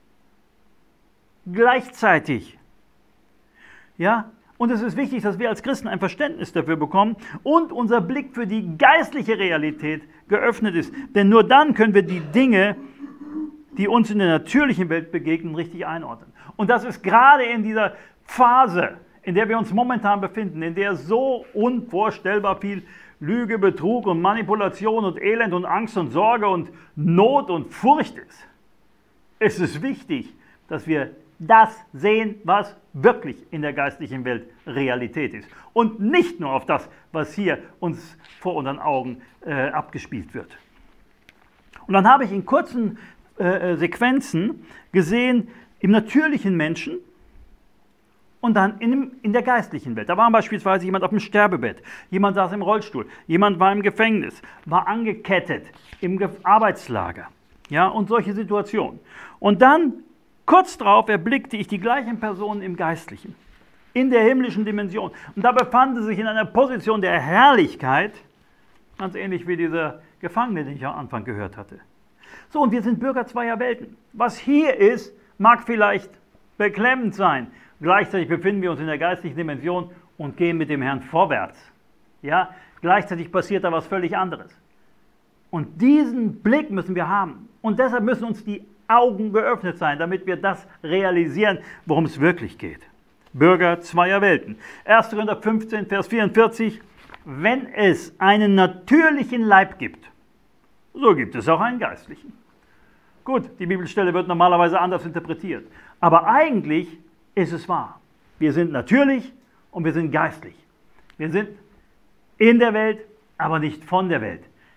Gleichzeitig. Ja? Und es ist wichtig, dass wir als Christen ein Verständnis dafür bekommen und unser Blick für die geistliche Realität geöffnet ist. Denn nur dann können wir die Dinge, die uns in der natürlichen Welt begegnen, richtig einordnen. Und das ist gerade in dieser Phase, in der wir uns momentan befinden, in der so unvorstellbar viel Lüge, Betrug und Manipulation und Elend und Angst und Sorge und Not und Furcht ist. Es ist wichtig, dass wir das sehen, was wirklich in der geistlichen Welt Realität ist. Und nicht nur auf das, was hier uns vor unseren Augen äh, abgespielt wird. Und dann habe ich in kurzen äh, Sequenzen gesehen, im natürlichen Menschen und dann in, in der geistlichen Welt. Da war beispielsweise jemand auf dem Sterbebett, jemand saß im Rollstuhl, jemand war im Gefängnis, war angekettet im Ge- Arbeitslager. Ja, und solche Situationen. Und dann kurz darauf erblickte ich die gleichen Personen im Geistlichen, in der himmlischen Dimension. Und da befanden sie sich in einer Position der Herrlichkeit, ganz ähnlich wie dieser Gefangene, den ich am Anfang gehört hatte. So, und wir sind Bürger zweier Welten. Was hier ist, mag vielleicht beklemmend sein. Gleichzeitig befinden wir uns in der geistlichen Dimension und gehen mit dem Herrn vorwärts. Ja? Gleichzeitig passiert da was völlig anderes. Und diesen Blick müssen wir haben. Und deshalb müssen uns die Augen geöffnet sein, damit wir das realisieren, worum es wirklich geht. Bürger zweier Welten. erster Korinther fünfzehn, Vers vierundvierzig. Wenn es einen natürlichen Leib gibt, so gibt es auch einen geistlichen. Gut, die Bibelstelle wird normalerweise anders interpretiert. Aber eigentlich ist es wahr. Wir sind natürlich und wir sind geistlich. Wir sind in der Welt, aber nicht von der Welt.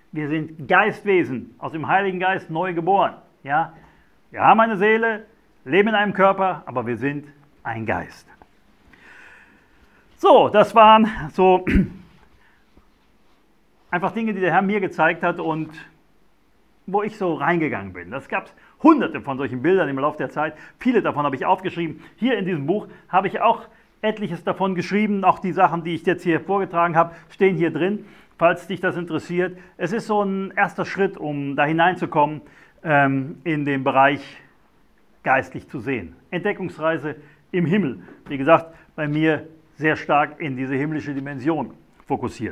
Wir sind Geistwesen, aus dem Heiligen Geist neu geboren. Ja? Wir haben eine Seele, leben in einem Körper, aber wir sind ein Geist. So, das waren so einfach Dinge, die der Herr mir gezeigt hat und wo ich so reingegangen bin. Das gab es hunderte von solchen Bildern im Laufe der Zeit. Viele davon habe ich aufgeschrieben. Hier in diesem Buch habe ich auch etliches davon geschrieben. Auch die Sachen, die ich jetzt hier vorgetragen habe, stehen hier drin, falls dich das interessiert. Es ist so ein erster Schritt, um da hineinzukommen ähm, in den Bereich geistlich zu sehen. Entdeckungsreise im Himmel. Wie gesagt, bei mir sehr stark in diese himmlische Dimension fokussiert.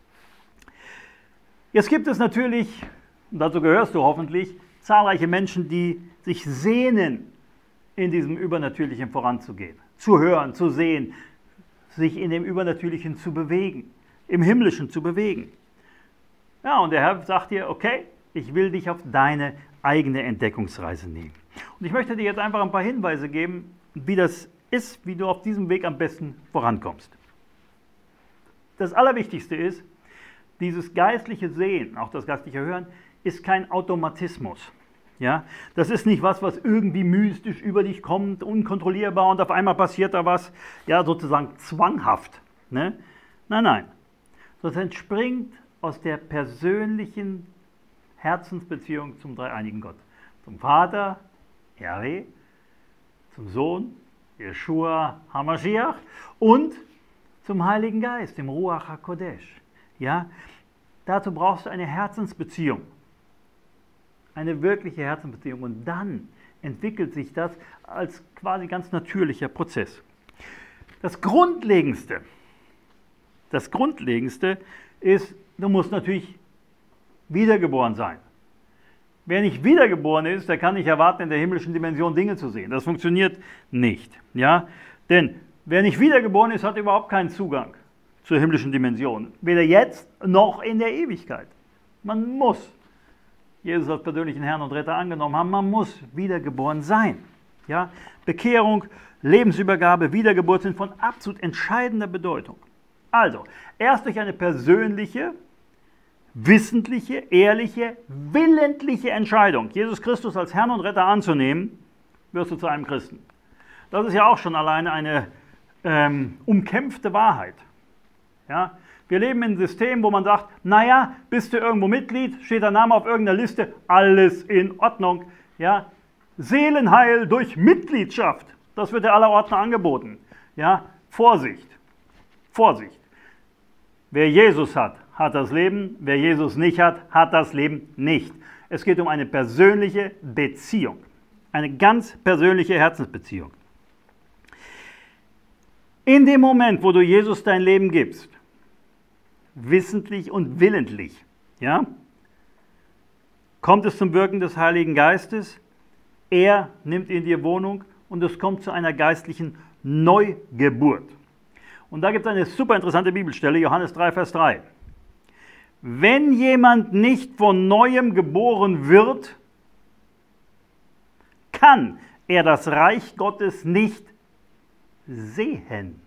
Jetzt gibt es natürlich, und dazu gehörst du hoffentlich, zahlreiche Menschen, die sich sehnen, in diesem Übernatürlichen voranzugehen, zu hören, zu sehen, sich in dem Übernatürlichen zu bewegen, im Himmlischen zu bewegen. Ja, und der Herr sagt dir, okay, ich will dich auf deine eigene Entdeckungsreise nehmen. Und ich möchte dir jetzt einfach ein paar Hinweise geben, wie das ist, wie du auf diesem Weg am besten vorankommst. Das Allerwichtigste ist, dieses geistliche Sehen, auch das geistliche Hören, ist kein Automatismus. Ja? Das ist nicht was, was irgendwie mystisch über dich kommt, unkontrollierbar und auf einmal passiert da was, ja, sozusagen zwanghaft. Ne? Nein, nein. Das entspringt aus der persönlichen Herzensbeziehung zum dreieinigen Gott. Zum Vater, Yahweh, zum Sohn, Yeshua HaMashiach und zum Heiligen Geist, dem Ruach HaKodesh. Ja? Dazu brauchst du eine Herzensbeziehung. Eine wirkliche Herzensbeziehung. Und dann entwickelt sich das als quasi ganz natürlicher Prozess. Das Grundlegendste, das Grundlegendste ist, du musst natürlich wiedergeboren sein. Wer nicht wiedergeboren ist, der kann nicht erwarten, in der himmlischen Dimension Dinge zu sehen. Das funktioniert nicht. Ja? Denn wer nicht wiedergeboren ist, hat überhaupt keinen Zugang zur himmlischen Dimension. Weder jetzt noch in der Ewigkeit. Man muss Jesus als persönlichen Herrn und Retter angenommen haben. Man muss wiedergeboren sein. Ja? Bekehrung, Lebensübergabe, Wiedergeburt sind von absolut entscheidender Bedeutung. Also, erst durch eine persönliche, wissentliche, ehrliche, willentliche Entscheidung, Jesus Christus als Herrn und Retter anzunehmen, wirst du zu einem Christen. Das ist ja auch schon alleine eine ähm, umkämpfte Wahrheit. Ja? Wir leben in einem System, wo man sagt, naja, bist du irgendwo Mitglied, steht der Name auf irgendeiner Liste, alles in Ordnung. Ja? Seelenheil durch Mitgliedschaft, das wird ja allerorten angeboten. Ja? Vorsicht, Vorsicht. Wer Jesus hat, hat das Leben, wer Jesus nicht hat, hat das Leben nicht. Es geht um eine persönliche Beziehung, eine ganz persönliche Herzensbeziehung. In dem Moment, wo du Jesus dein Leben gibst, wissentlich und willentlich, ja, kommt es zum Wirken des Heiligen Geistes, er nimmt in dir Wohnung und es kommt zu einer geistlichen Neugeburt. Und da gibt es eine super interessante Bibelstelle, Johannes drei, Vers drei. Wenn jemand nicht von Neuem geboren wird, kann er das Reich Gottes nicht sehen.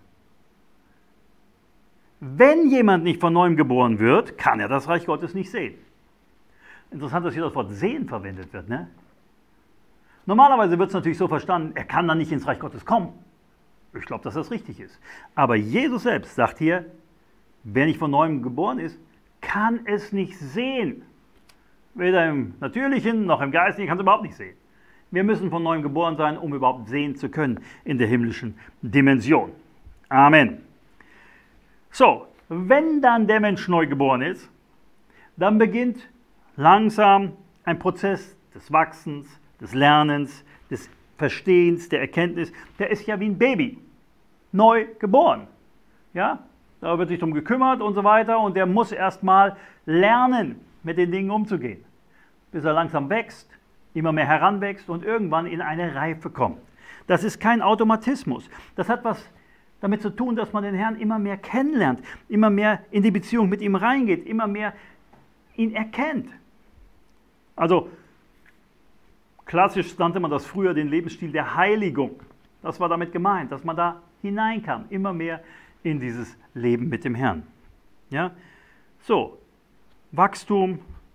Wenn jemand nicht von Neuem geboren wird, kann er das Reich Gottes nicht sehen. Interessant, dass hier das Wort sehen verwendet wird. Ne? Normalerweise wird es natürlich so verstanden, er kann dann nicht ins Reich Gottes kommen. Ich glaube, dass das richtig ist. Aber Jesus selbst sagt hier, wer nicht von Neuem geboren ist, kann es nicht sehen. Weder im Natürlichen noch im Geistlichen kann es überhaupt nicht sehen. Wir müssen von Neuem geboren sein, um überhaupt sehen zu können in der himmlischen Dimension. Amen. So, wenn dann der Mensch neu geboren ist, dann beginnt langsam ein Prozess des Wachsens, des Lernens, des Verstehens, der Erkenntnis. Der ist ja wie ein Baby, neu geboren. Ja? Da wird sich darum gekümmert und so weiter und der muss erstmal lernen, mit den Dingen umzugehen, bis er langsam wächst, immer mehr heranwächst und irgendwann in eine Reife kommt. Das ist kein Automatismus. Das hat was damit zu tun, dass man den Herrn immer mehr kennenlernt, immer mehr in die Beziehung mit ihm reingeht, immer mehr ihn erkennt. Also klassisch nannte man das früher den Lebensstil der Heiligung. Das war damit gemeint, dass man da hineinkam, immer mehr in dieses Leben mit dem Herrn. Ja? So, Wachstum,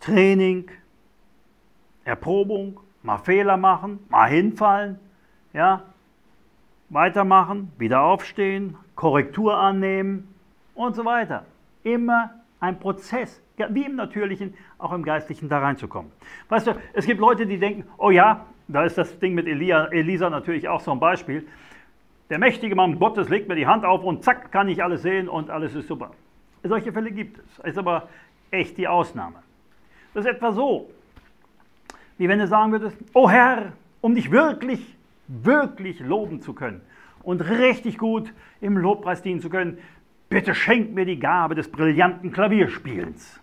Training, Erprobung, mal Fehler machen, mal hinfallen, ja, weitermachen, wieder aufstehen, Korrektur annehmen und so weiter. Immer ein Prozess, wie im Natürlichen, auch im Geistlichen da reinzukommen. Weißt du, es gibt Leute, die denken, oh ja, da ist das Ding mit Elia, Elisa natürlich auch so ein Beispiel. Der mächtige Mann Gottes legt mir die Hand auf und zack, kann ich alles sehen und alles ist super. Solche Fälle gibt es, ist aber echt die Ausnahme. Das ist etwa so, wie wenn du sagen würdest, oh Herr, um dich wirklich, wirklich loben zu können und richtig gut im Lobpreis dienen zu können, bitte schenk mir die Gabe des brillanten Klavierspielens.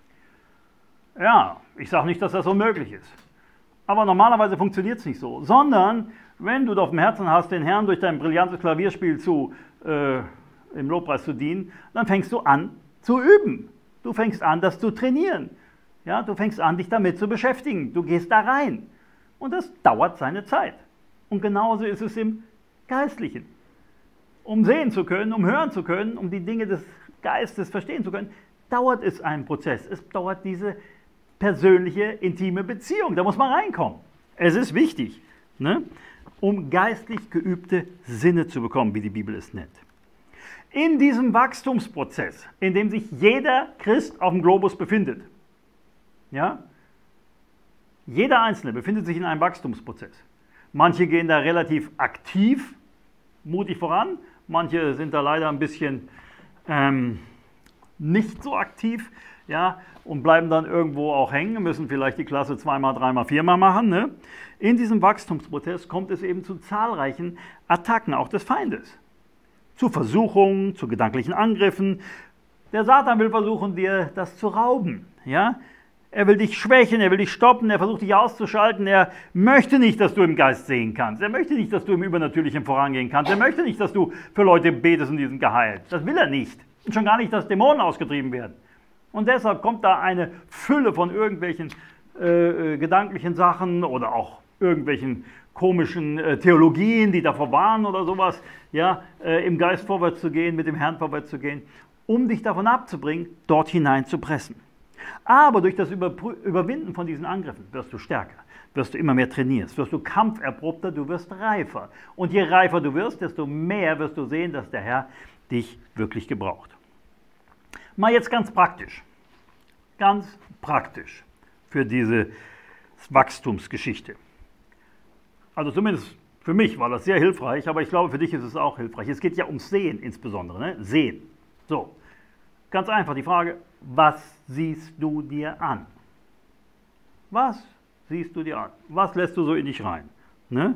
Ja, ich sage nicht, dass das unmöglich ist. Aber normalerweise funktioniert es nicht so, sondern wenn du auf dem Herzen hast, den Herrn durch dein brillantes Klavierspiel zu, äh, im Lobpreis zu dienen, dann fängst du an zu üben. Du fängst an, das zu trainieren. Ja, du fängst an, dich damit zu beschäftigen. Du gehst da rein. Und das dauert seine Zeit. Und genauso ist es im Geistlichen. Um sehen zu können, um hören zu können, um die Dinge des Geistes verstehen zu können, dauert es einen Prozess. Es dauert diese persönliche, intime Beziehung. Da muss man reinkommen. Es ist wichtig, ne? Um geistlich geübte Sinne zu bekommen, wie die Bibel es nennt. In diesem Wachstumsprozess, in dem sich jeder Christ auf dem Globus befindet, ja, jeder Einzelne befindet sich in einem Wachstumsprozess. Manche gehen da relativ aktiv, mutig voran, manche sind da leider ein bisschen ähm, nicht so aktiv, ja, und bleiben dann irgendwo auch hängen, müssen vielleicht die Klasse zweimal, dreimal, viermal machen. Ne? In diesem Wachstumsprozess kommt es eben zu zahlreichen Attacken auch des Feindes. Zu Versuchungen, zu gedanklichen Angriffen. Der Satan will versuchen, dir das zu rauben. Ja? Er will dich schwächen, er will dich stoppen, er versucht dich auszuschalten. Er möchte nicht, dass du im Geist sehen kannst. Er möchte nicht, dass du im Übernatürlichen vorangehen kannst. Er möchte nicht, dass du für Leute betest und die sind geheilt. Das will er nicht. Und schon gar nicht, dass Dämonen ausgetrieben werden. Und deshalb kommt da eine Fülle von irgendwelchen äh, äh, gedanklichen Sachen oder auch irgendwelchen komischen äh, Theologien, die davor warnen oder sowas, ja, äh, im Geist vorwärts zu gehen, mit dem Herrn vorwärts zu gehen, um dich davon abzubringen, dort hinein zu pressen. Aber durch das Überprü Überwinden von diesen Angriffen wirst du stärker, wirst du immer mehr trainierst, wirst du kampferprobter, du wirst reifer. Und je reifer du wirst, desto mehr wirst du sehen, dass der Herr dich wirklich gebraucht. Mal jetzt ganz praktisch, ganz praktisch für diese Wachstumsgeschichte. Also zumindest für mich war das sehr hilfreich, aber ich glaube, für dich ist es auch hilfreich. Es geht ja ums Sehen insbesondere, ne? Sehen. So, ganz einfach die Frage, was siehst du dir an? Was siehst du dir an? Was lässt du so in dich rein? Ne?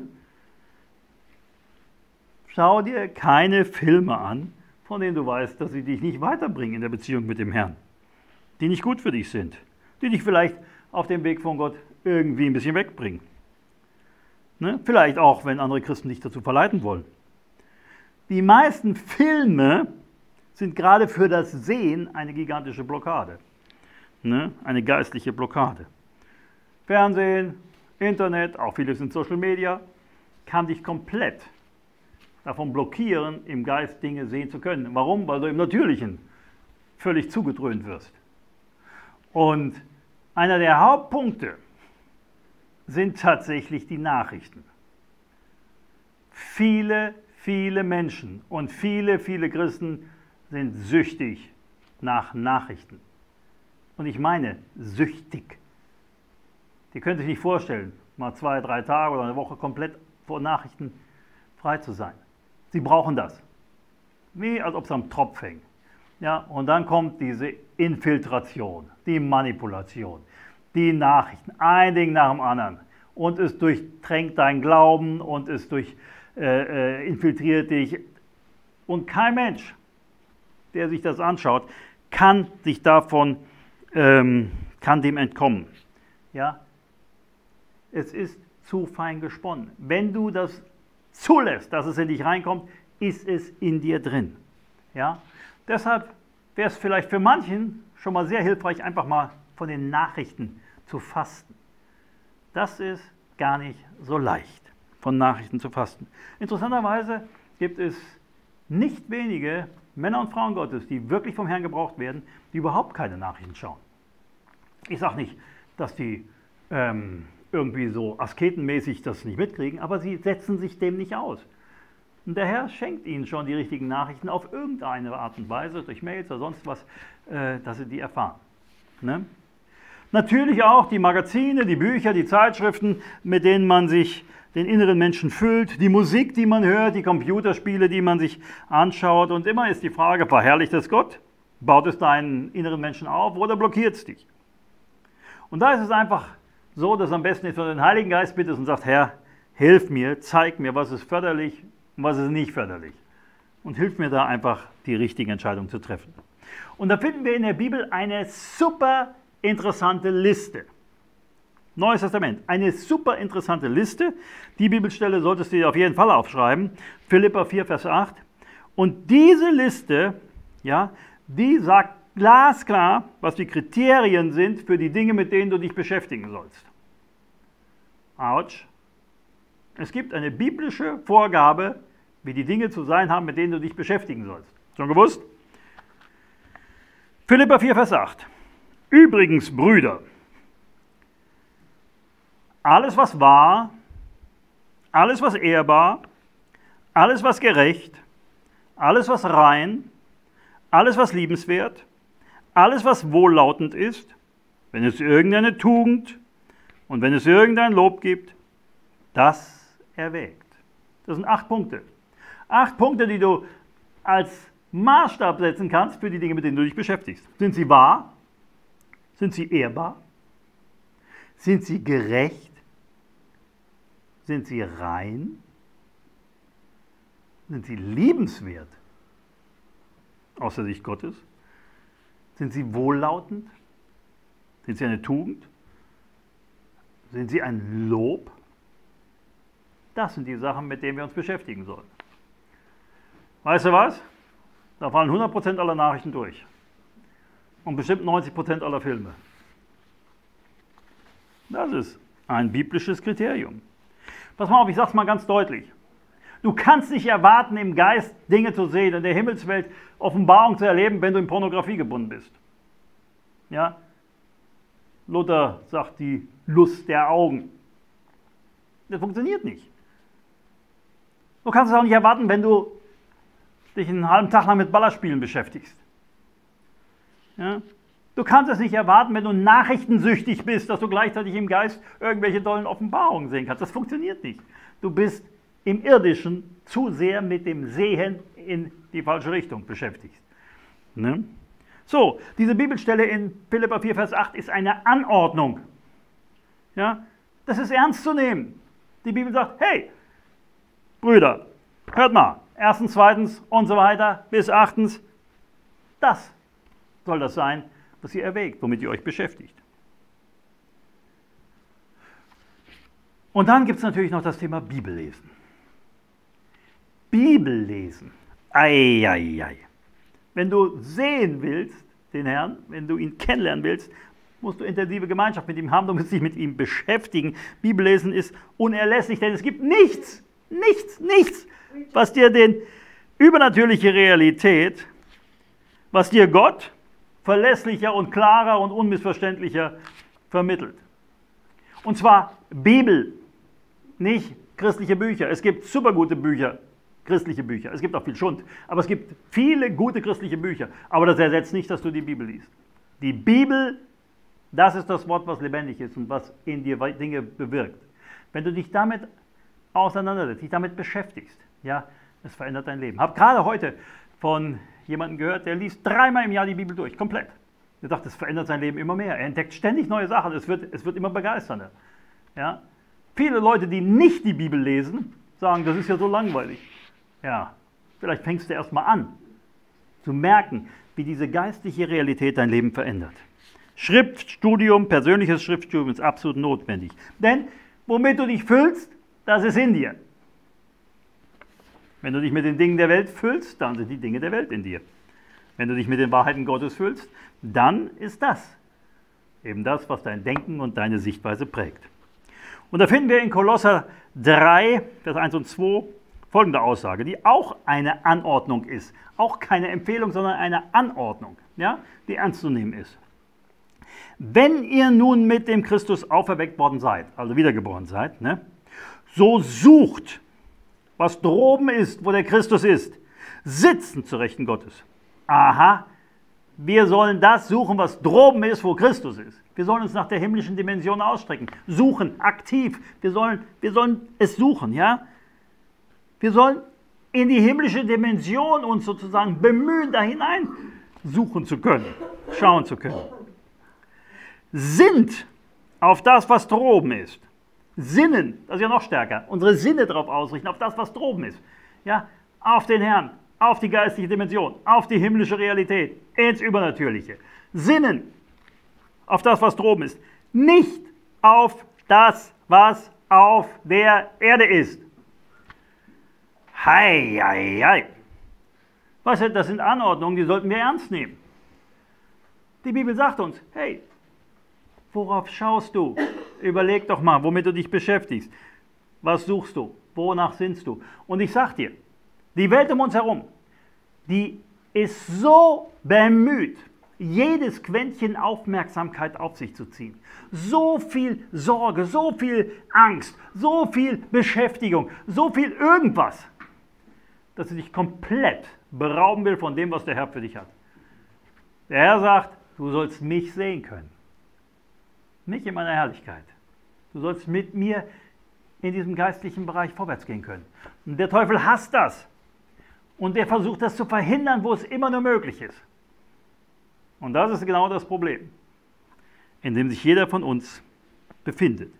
Schau dir keine Filme an, von denen du weißt, dass sie dich nicht weiterbringen in der Beziehung mit dem Herrn, die nicht gut für dich sind, die dich vielleicht auf dem Weg von Gott irgendwie ein bisschen wegbringen. Ne? Vielleicht auch, wenn andere Christen dich dazu verleiten wollen. Die meisten Filme sind gerade für das Sehen eine gigantische Blockade, ne? Eine geistliche Blockade. Fernsehen, Internet, auch vieles in Social Media, kann dich komplett davon blockieren, im Geist Dinge sehen zu können. Warum? Weil du im Natürlichen völlig zugedröhnt wirst. Und einer der Hauptpunkte sind tatsächlich die Nachrichten. Viele, viele Menschen und viele, viele Christen sind süchtig nach Nachrichten. Und ich meine süchtig. Die können sich nicht vorstellen, mal zwei, drei Tage oder eine Woche komplett vor Nachrichten frei zu sein. Sie brauchen das. Wie als ob es am Tropf hängt. Ja, und dann kommt diese Infiltration, die Manipulation, die Nachrichten, ein Ding nach dem anderen. Und es durchtränkt deinen Glauben und es durch, äh, infiltriert dich. Und kein Mensch, der sich das anschaut, kann sich davon, ähm, kann dem entkommen. Ja? Es ist zu fein gesponnen. Wenn du das zulässt, dass es in dich reinkommt, ist es in dir drin. Ja? Deshalb wäre es vielleicht für manchen schon mal sehr hilfreich, einfach mal von den Nachrichten zu fasten. Das ist gar nicht so leicht, von Nachrichten zu fasten. Interessanterweise gibt es nicht wenige Männer und Frauen Gottes, die wirklich vom Herrn gebraucht werden, die überhaupt keine Nachrichten schauen. Ich sage nicht, dass die ähm, irgendwie so asketenmäßig das nicht mitkriegen, aber sie setzen sich dem nicht aus. Und der Herr schenkt ihnen schon die richtigen Nachrichten auf irgendeine Art und Weise, durch Mails oder sonst was, äh, dass sie die erfahren. Ne? Natürlich auch die Magazine, die Bücher, die Zeitschriften, mit denen man sich den inneren Menschen füllt, die Musik, die man hört, die Computerspiele, die man sich anschaut. Und immer ist die Frage, verherrlicht es Gott? Baut es deinen inneren Menschen auf oder blockiert es dich? Und da ist es einfach so, dass am besten ist, wenn du den Heiligen Geist bittest und sagst, Herr, hilf mir, zeig mir, was ist förderlich und was ist nicht förderlich. Und hilf mir da einfach, die richtigen Entscheidungen zu treffen. Und da finden wir in der Bibel eine super interessante Liste. Neues Testament, eine super interessante Liste. Die Bibelstelle solltest du dir auf jeden Fall aufschreiben. Philipper vier, Vers acht. Und diese Liste, ja, die sagt glasklar, was die Kriterien sind für die Dinge, mit denen du dich beschäftigen sollst. Autsch. Es gibt eine biblische Vorgabe, wie die Dinge zu sein haben, mit denen du dich beschäftigen sollst. Schon gewusst? Philipper vier, Vers acht. Übrigens, Brüder, alles, was wahr, alles, was ehrbar, alles, was gerecht, alles, was rein, alles, was liebenswert, alles, was wohllautend ist, wenn es irgendeine Tugend und wenn es irgendein Lob gibt, das erwägt. Das sind acht Punkte. Acht Punkte, die du als Maßstab setzen kannst für die Dinge, mit denen du dich beschäftigst. Sind sie wahr? Sind sie ehrbar? Sind sie gerecht? Sind sie rein? Sind sie liebenswert aus der Sicht Gottes? Sind sie wohllautend? Sind sie eine Tugend? Sind sie ein Lob? Das sind die Sachen, mit denen wir uns beschäftigen sollen. Weißt du was? Da fallen hundert Prozent aller Nachrichten durch. Und bestimmt neunzig Prozent aller Filme. Das ist ein biblisches Kriterium. Pass mal auf, ich sage es mal ganz deutlich. Du kannst nicht erwarten, im Geist Dinge zu sehen, in der Himmelswelt Offenbarung zu erleben, wenn du in Pornografie gebunden bist. Ja? Luther sagt die Lust der Augen. Das funktioniert nicht. Du kannst es auch nicht erwarten, wenn du dich einen halben Tag lang mit Ballerspielen beschäftigst. Ja? Du kannst es nicht erwarten, wenn du nachrichtensüchtig bist, dass du gleichzeitig im Geist irgendwelche tollen Offenbarungen sehen kannst. Das funktioniert nicht. Du bist im Irdischen zu sehr mit dem Sehen in die falsche Richtung beschäftigt. Ne? So, diese Bibelstelle in Philipper vier, Vers acht ist eine Anordnung. Ja? Das ist ernst zu nehmen. Die Bibel sagt, hey, Brüder, hört mal, erstens, zweitens und so weiter bis achtens, das soll das sein, was ihr erwägt, womit ihr euch beschäftigt. Und dann gibt es natürlich noch das Thema Bibellesen. Bibellesen. Ei, ei, ei. Wenn du sehen willst, den Herrn, wenn du ihn kennenlernen willst, musst du intensive Gemeinschaft mit ihm haben, du musst dich mit ihm beschäftigen. Bibellesen ist unerlässlich, denn es gibt nichts, nichts, nichts, was dir den übernatürliche Realität, was dir Gott verlässlicher und klarer und unmissverständlicher vermittelt. Und zwar Bibel, nicht christliche Bücher. Es gibt super gute Bücher, christliche Bücher. Es gibt auch viel Schund, aber es gibt viele gute christliche Bücher. Aber das ersetzt nicht, dass du die Bibel liest. Die Bibel, das ist das Wort, was lebendig ist und was in dir Dinge bewirkt. Wenn du dich damit auseinandersetzt, dich damit beschäftigst, ja, es verändert dein Leben. Ich habe gerade heute von jemandem gehört, der liest dreimal im Jahr die Bibel durch, komplett. Er sagt, es verändert sein Leben immer mehr. Er entdeckt ständig neue Sachen, es wird, es wird immer begeisternder. Ja? Viele Leute, die nicht die Bibel lesen, sagen, das ist ja so langweilig. Ja, vielleicht fängst du erst mal an, zu merken, wie diese geistliche Realität dein Leben verändert. Schriftstudium, persönliches Schriftstudium ist absolut notwendig. Denn womit du dich füllst, das ist in dir. Wenn du dich mit den Dingen der Welt füllst, dann sind die Dinge der Welt in dir. Wenn du dich mit den Wahrheiten Gottes füllst, dann ist das eben das, was dein Denken und deine Sichtweise prägt. Und da finden wir in Kolosser drei, Vers eins und zwei folgende Aussage, die auch eine Anordnung ist. Auch keine Empfehlung, sondern eine Anordnung, ja, die ernst zu nehmen ist. Wenn ihr nun mit dem Christus auferweckt worden seid, also wiedergeboren seid, ne, so sucht, was droben ist, wo der Christus ist, sitzen zu Rechten Gottes. Aha, wir sollen das suchen, was droben ist, wo Christus ist. Wir sollen uns nach der himmlischen Dimension ausstrecken, suchen, aktiv. Wir sollen, wir sollen es suchen, ja. Wir sollen in die himmlische Dimension uns sozusagen bemühen, da hinein suchen zu können, schauen zu können. Sind auf das, was droben ist. Sinnen, das ist ja noch stärker. Unsere Sinne darauf ausrichten, auf das, was droben ist. Ja, auf den Herrn, auf die geistliche Dimension, auf die himmlische Realität, ins Übernatürliche. Sinnen auf das, was droben ist. Nicht auf das, was auf der Erde ist. Hei, hei, hei. Was, das sind Anordnungen, die sollten wir ernst nehmen. Die Bibel sagt uns, hey, worauf schaust du? Überleg doch mal, womit du dich beschäftigst. Was suchst du? Wonach sinnst du? Und ich sag dir, die Welt um uns herum, die ist so bemüht, jedes Quäntchen Aufmerksamkeit auf sich zu ziehen. So viel Sorge, so viel Angst, so viel Beschäftigung, so viel irgendwas, dass sie dich komplett berauben will von dem, was der Herr für dich hat. Der Herr sagt, du sollst mich sehen können. Nicht in meiner Herrlichkeit. Du sollst mit mir in diesem geistlichen Bereich vorwärts gehen können. Und der Teufel hasst das. Und der versucht das zu verhindern, wo es immer nur möglich ist. Und das ist genau das Problem, in dem sich jeder von uns befindet.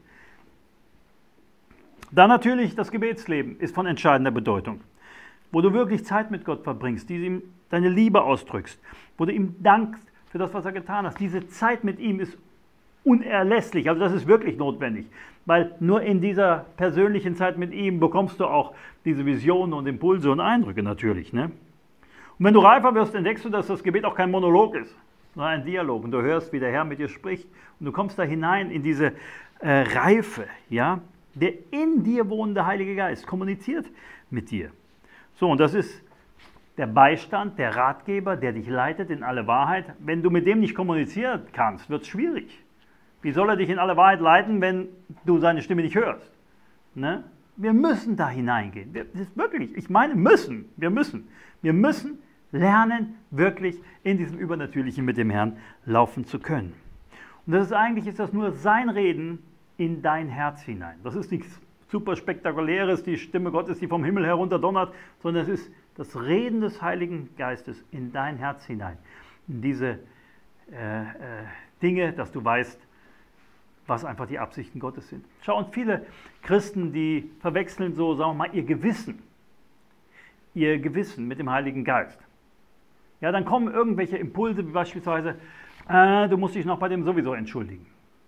Dann natürlich das Gebetsleben ist von entscheidender Bedeutung, wo du wirklich Zeit mit Gott verbringst, die ihm deine Liebe ausdrückst, wo du ihm dankst für das, was er getan hat. Diese Zeit mit ihm ist unerlässlich, also das ist wirklich notwendig, weil nur in dieser persönlichen Zeit mit ihm bekommst du auch diese Visionen und Impulse und Eindrücke natürlich. Ne? Und wenn du reifer wirst, entdeckst du, dass das Gebet auch kein Monolog ist, sondern ein Dialog. Und du hörst, wie der Herr mit dir spricht und du kommst da hinein in diese äh, Reife, ja? Der in dir wohnende Heilige Geist kommuniziert mit dir. So, und das ist der Beistand, der Ratgeber, der dich leitet in alle Wahrheit. Wenn du mit dem nicht kommunizieren kannst, wird es schwierig. Wie soll er dich in alle Wahrheit leiten, wenn du seine Stimme nicht hörst? Ne? Wir müssen da hineingehen. Wir, das ist wirklich, ich meine müssen, wir müssen. Wir müssen lernen, wirklich in diesem Übernatürlichen mit dem Herrn laufen zu können. Und das ist eigentlich, ist das nur sein Reden in dein Herz hinein. Das ist nichts super Spektakuläres, die Stimme Gottes, die vom Himmel herunter donnert, sondern es ist das Reden des Heiligen Geistes in dein Herz hinein. In diese äh, äh, Dinge, dass du weißt, was einfach die Absichten Gottes sind. Schau, und viele Christen, die verwechseln so, sagen wir mal, ihr Gewissen, ihr Gewissen mit dem Heiligen Geist. Ja, dann kommen irgendwelche Impulse, wie beispielsweise, äh, du musst dich noch bei dem sowieso entschuldigen.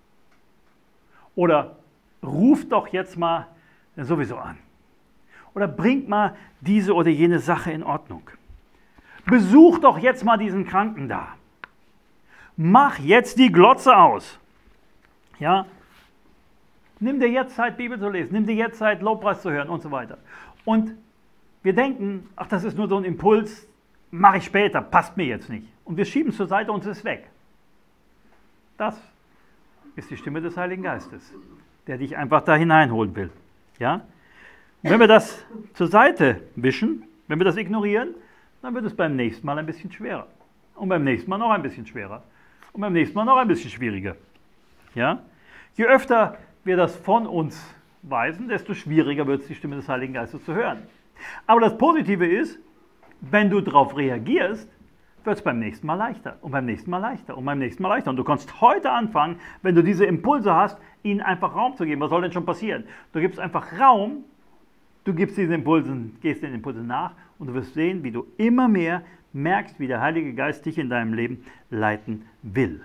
Oder ruf doch jetzt mal sowieso an. Oder bringt mal diese oder jene Sache in Ordnung. Besuch doch jetzt mal diesen Kranken da. Mach jetzt die Glotze aus. Ja, nimm dir jetzt Zeit, Bibel zu lesen, nimm dir jetzt Zeit, Lobpreis zu hören und so weiter. Und wir denken, ach, das ist nur so ein Impuls, mache ich später, passt mir jetzt nicht. Und wir schieben es zur Seite und es ist weg. Das ist die Stimme des Heiligen Geistes, der dich einfach da hineinholen will. Ja? Und wenn wir das zur Seite wischen, wenn wir das ignorieren, dann wird es beim nächsten Mal ein bisschen schwerer. Und beim nächsten Mal noch ein bisschen schwerer. Und beim nächsten Mal noch ein bisschen schwieriger. Ja? Je öfter wir das von uns weisen, desto schwieriger wird es, die Stimme des Heiligen Geistes zu hören. Aber das Positive ist, wenn du darauf reagierst, wird es beim nächsten Mal leichter und beim nächsten Mal leichter und beim nächsten Mal leichter. Und du kannst heute anfangen, wenn du diese Impulse hast, ihnen einfach Raum zu geben. Was soll denn schon passieren? Du gibst einfach Raum, du gibst diesen Impulsen, gehst den Impulsen nach und du wirst sehen, wie du immer mehr merkst, wie der Heilige Geist dich in deinem Leben leiten will.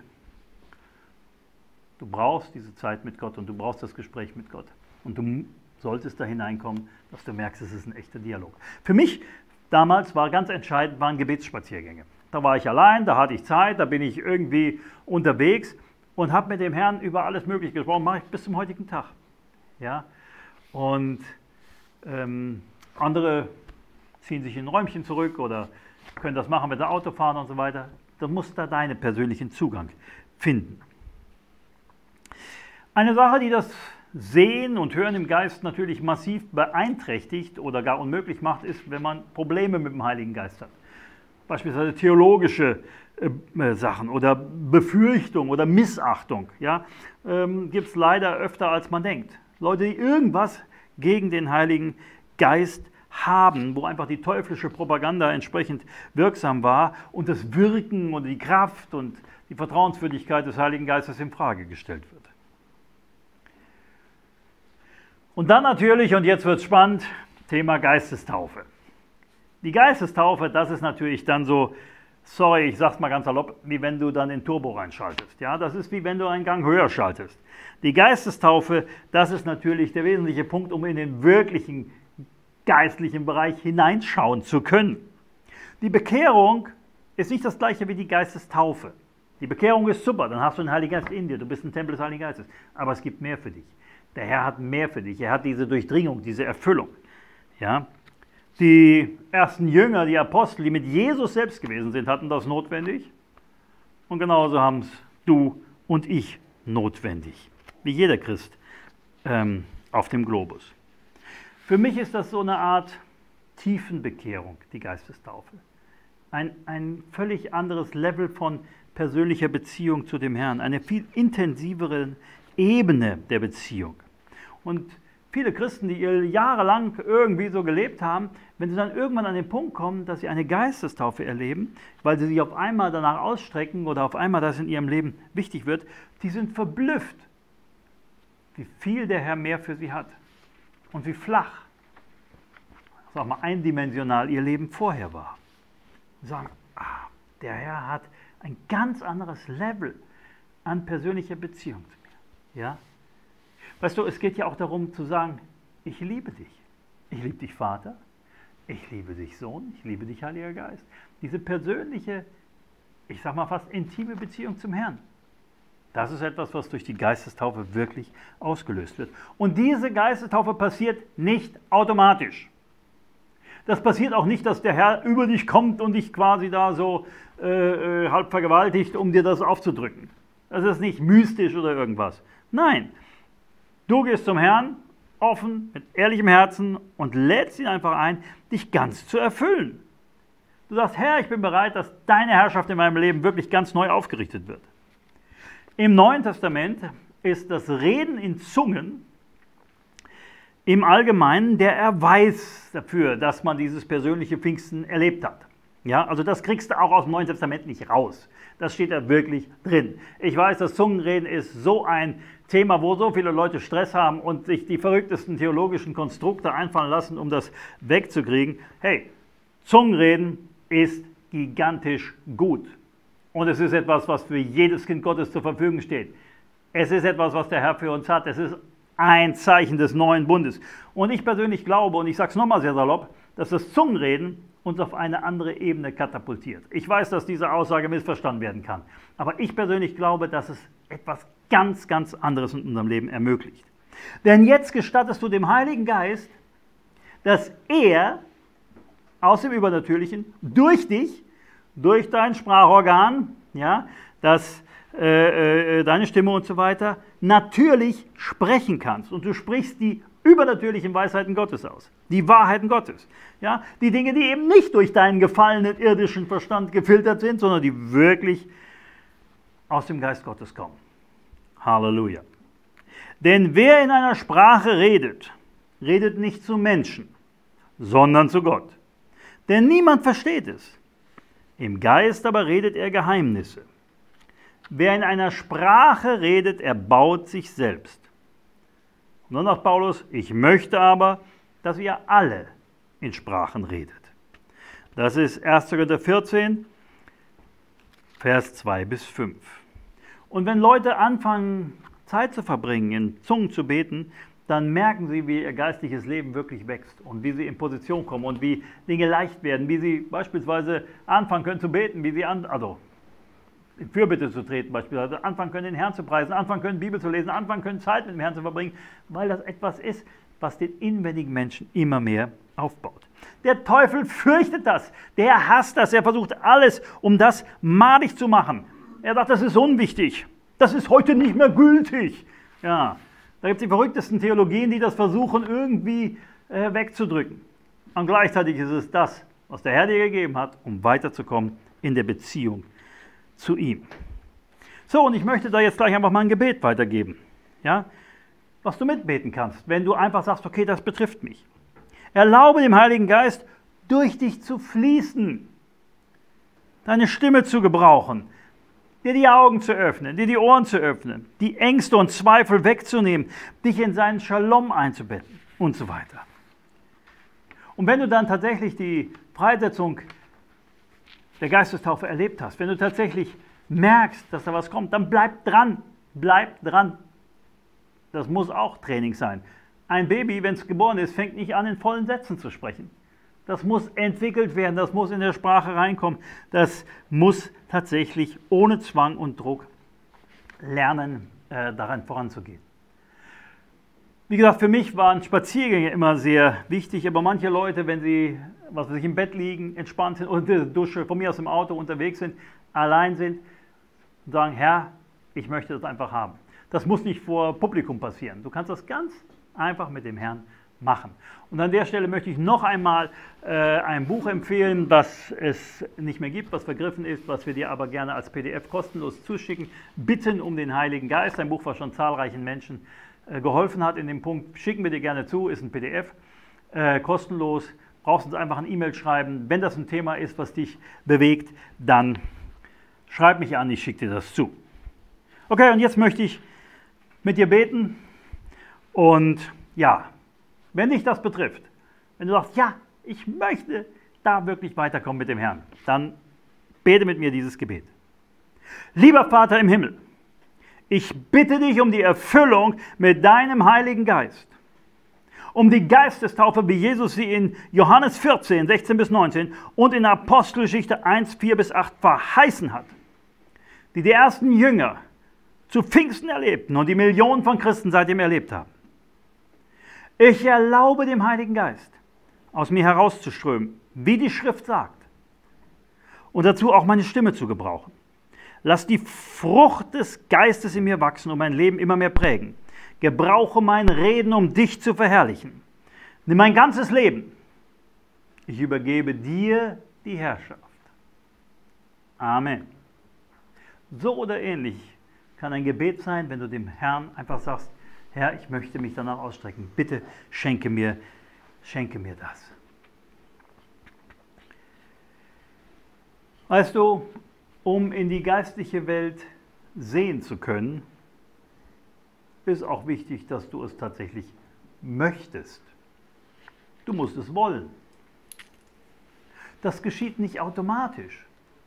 Du brauchst diese Zeit mit Gott und du brauchst das Gespräch mit Gott. Und du solltest da hineinkommen, dass du merkst, es ist ein echter Dialog. Für mich damals war ganz entscheidend, waren Gebetsspaziergänge. Da war ich allein, da hatte ich Zeit, da bin ich irgendwie unterwegs und habe mit dem Herrn über alles Mögliche gesprochen, mache ich bis zum heutigen Tag. Ja? Und ähm, andere ziehen sich in ein Räumchen zurück oder können das machen, wenn sie Auto fahren und so weiter. Du musst da deinen persönlichen Zugang finden. Eine Sache, die das Sehen und Hören im Geist natürlich massiv beeinträchtigt oder gar unmöglich macht, ist, wenn man Probleme mit dem Heiligen Geist hat. Beispielsweise theologische äh, Sachen oder Befürchtung oder Missachtung. Ja? Ähm, gibt es leider öfter, als man denkt. Leute, die irgendwas gegen den Heiligen Geist haben, wo einfach die teuflische Propaganda entsprechend wirksam war und das Wirken und die Kraft und die Vertrauenswürdigkeit des Heiligen Geistes in Frage gestellt wird. Und dann natürlich, und jetzt wird es spannend, Thema Geistestaufe. Die Geistestaufe, das ist natürlich dann so, sorry, ich sag's mal ganz salopp, wie wenn du dann den Turbo reinschaltest. Ja, das ist wie wenn du einen Gang höher schaltest. Die Geistestaufe, das ist natürlich der wesentliche Punkt, um in den wirklichen geistlichen Bereich hineinschauen zu können. Die Bekehrung ist nicht das gleiche wie die Geistestaufe. Die Bekehrung ist super, dann hast du den Heiligen Geist in dir, du bist ein Tempel des Heiligen Geistes. Aber es gibt mehr für dich. Der Herr hat mehr für dich. Er hat diese Durchdringung, diese Erfüllung. Ja? Die ersten Jünger, die Apostel, die mit Jesus selbst gewesen sind, hatten das notwendig. Und genauso haben es du und ich notwendig. Wie jeder Christ ähm, auf dem Globus. Für mich ist das so eine Art Tiefenbekehrung, die Geistestaufe. Ein, ein völlig anderes Level von persönlicher Beziehung zu dem Herrn. Eine viel intensivere Ebene der Beziehung. Und viele Christen, die jahrelang irgendwie so gelebt haben, wenn sie dann irgendwann an den Punkt kommen, dass sie eine Geistestaufe erleben, weil sie sich auf einmal danach ausstrecken oder auf einmal das in ihrem Leben wichtig wird, die sind verblüfft, wie viel der Herr mehr für sie hat und wie flach, sag mal, eindimensional ihr Leben vorher war. Sie sagen, ah, der Herr hat ein ganz anderes Level an persönlicher Beziehung zu mir. Ja? Weißt du, es geht ja auch darum zu sagen, ich liebe dich. Ich liebe dich, Vater. Ich liebe dich, Sohn. Ich liebe dich, Heiliger Geist. Diese persönliche, ich sag mal fast intime Beziehung zum Herrn. Das ist etwas, was durch die Geistestaufe wirklich ausgelöst wird. Und diese Geistestaufe passiert nicht automatisch. Das passiert auch nicht, dass der Herr über dich kommt und dich quasi da so äh, äh, halb vergewaltigt, um dir das aufzudrücken. Das ist nicht mystisch oder irgendwas. Nein, du gehst zum Herrn, offen, mit ehrlichem Herzen und lädst ihn einfach ein, dich ganz zu erfüllen. Du sagst, Herr, ich bin bereit, dass deine Herrschaft in meinem Leben wirklich ganz neu aufgerichtet wird. Im Neuen Testament ist das Reden in Zungen im Allgemeinen der Erweis dafür, dass man dieses persönliche Pfingsten erlebt hat. Ja, also das kriegst du auch aus dem Neuen Testament nicht raus. Das steht da wirklich drin. Ich weiß, das Zungenreden ist so ein Thema, wo so viele Leute Stress haben und sich die verrücktesten theologischen Konstrukte einfallen lassen, um das wegzukriegen. Hey, Zungenreden ist gigantisch gut. Und es ist etwas, was für jedes Kind Gottes zur Verfügung steht. Es ist etwas, was der Herr für uns hat. Es ist ein Zeichen des neuen Bundes. Und ich persönlich glaube, und ich sage es nochmal sehr salopp, dass das Zungenreden uns auf eine andere Ebene katapultiert. Ich weiß, dass diese Aussage missverstanden werden kann. Aber ich persönlich glaube, dass es etwas ganz, ganz anderes in unserem Leben ermöglicht. Denn jetzt gestattest du dem Heiligen Geist, dass er aus dem Übernatürlichen durch dich, durch dein Sprachorgan, ja, das, äh, äh, deine Stimme und so weiter, natürlich sprechen kannst. Und du sprichst die übernatürlichen Weisheiten Gottes aus, die Wahrheiten Gottes. Ja, die Dinge, die eben nicht durch deinen gefallenen irdischen Verstand gefiltert sind, sondern die wirklich aus dem Geist Gottes kommen. Halleluja. Denn wer in einer Sprache redet, redet nicht zu Menschen, sondern zu Gott. Denn niemand versteht es. Im Geist aber redet er Geheimnisse. Wer in einer Sprache redet, erbaut sich selbst. Und dann sagt Paulus, ich möchte aber, dass ihr alle in Sprachen redet. Das ist erster Korinther vierzehn, Vers zwei bis fünf. Und wenn Leute anfangen, Zeit zu verbringen, in Zungen zu beten, dann merken sie, wie ihr geistliches Leben wirklich wächst und wie sie in Position kommen und wie Dinge leicht werden, wie sie beispielsweise anfangen können zu beten, wie sie an, also in Fürbitte zu treten beispielsweise, anfangen können, den Herrn zu preisen, anfangen können, Bibel zu lesen, anfangen können, Zeit mit dem Herrn zu verbringen, weil das etwas ist, was den inwendigen Menschen immer mehr aufbaut. Der Teufel fürchtet das, der hasst das, er versucht alles, um das madig zu machen. Er sagt, das ist unwichtig, das ist heute nicht mehr gültig. Ja, da gibt es die verrücktesten Theologien, die das versuchen, irgendwie äh, wegzudrücken. Und gleichzeitig ist es das, was der Herr dir gegeben hat, um weiterzukommen in der Beziehung zu ihm. So, und ich möchte da jetzt gleich einfach mal ein Gebet weitergeben, ja, was du mitbeten kannst, wenn du einfach sagst, okay, das betrifft mich. Erlaube dem Heiligen Geist, durch dich zu fließen, deine Stimme zu gebrauchen, dir die Augen zu öffnen, dir die Ohren zu öffnen, die Ängste und Zweifel wegzunehmen, dich in seinen Shalom einzubetten und so weiter. Und wenn du dann tatsächlich die Freisetzung der Geistestaufe erlebt hast, wenn du tatsächlich merkst, dass da was kommt, dann bleib dran, bleib dran. Das muss auch Training sein. Ein Baby, wenn es geboren ist, fängt nicht an, in vollen Sätzen zu sprechen. Das muss entwickelt werden, das muss in der Sprache reinkommen. Das muss tatsächlich ohne Zwang und Druck lernen, äh, daran voranzugehen. Wie gesagt, für mich waren Spaziergänge immer sehr wichtig, aber manche Leute, wenn sie was weiß ich, im Bett liegen, entspannt sind oder in der Dusche, von mir aus im Auto unterwegs sind, allein sind, sagen, Herr, ich möchte das einfach haben. Das muss nicht vor Publikum passieren. Du kannst das ganz einfach mit dem Herrn machen. Und an der Stelle möchte ich noch einmal äh, ein Buch empfehlen, was es nicht mehr gibt, was vergriffen ist, was wir dir aber gerne als P D F kostenlos zuschicken. Bitten um den Heiligen Geist, ein Buch, was schon zahlreichen Menschen äh, geholfen hat in dem Punkt. Schicken wir dir gerne zu, ist ein P D F, äh, kostenlos. Brauchst uns einfach ein E-Mail schreiben. Wenn das ein Thema ist, was dich bewegt, dann schreib mich an, ich schicke dir das zu. Okay, und jetzt möchte ich mit dir beten und ja, wenn dich das betrifft, wenn du sagst, ja, ich möchte da wirklich weiterkommen mit dem Herrn, dann bete mit mir dieses Gebet. Lieber Vater im Himmel, ich bitte dich um die Erfüllung mit deinem Heiligen Geist, um die Geistestaufe, wie Jesus sie in Johannes vierzehn, sechzehn bis neunzehn und in Apostelgeschichte eins, vier bis acht verheißen hat, die die ersten Jünger zu Pfingsten erlebten und die Millionen von Christen seitdem erlebt haben. Ich erlaube dem Heiligen Geist, aus mir herauszuströmen, wie die Schrift sagt, und dazu auch meine Stimme zu gebrauchen. Lass die Frucht des Geistes in mir wachsen und mein Leben immer mehr prägen. Gebrauche mein Reden, um dich zu verherrlichen. Nimm mein ganzes Leben. Ich übergebe dir die Herrschaft. Amen. So oder ähnlich kann ein Gebet sein, wenn du dem Herrn einfach sagst, Herr, ich möchte mich danach ausstrecken. Bitte schenke mir, schenke mir das. Weißt du, um in die geistliche Welt sehen zu können, ist auch wichtig, dass du es tatsächlich möchtest. Du musst es wollen. Das geschieht nicht automatisch.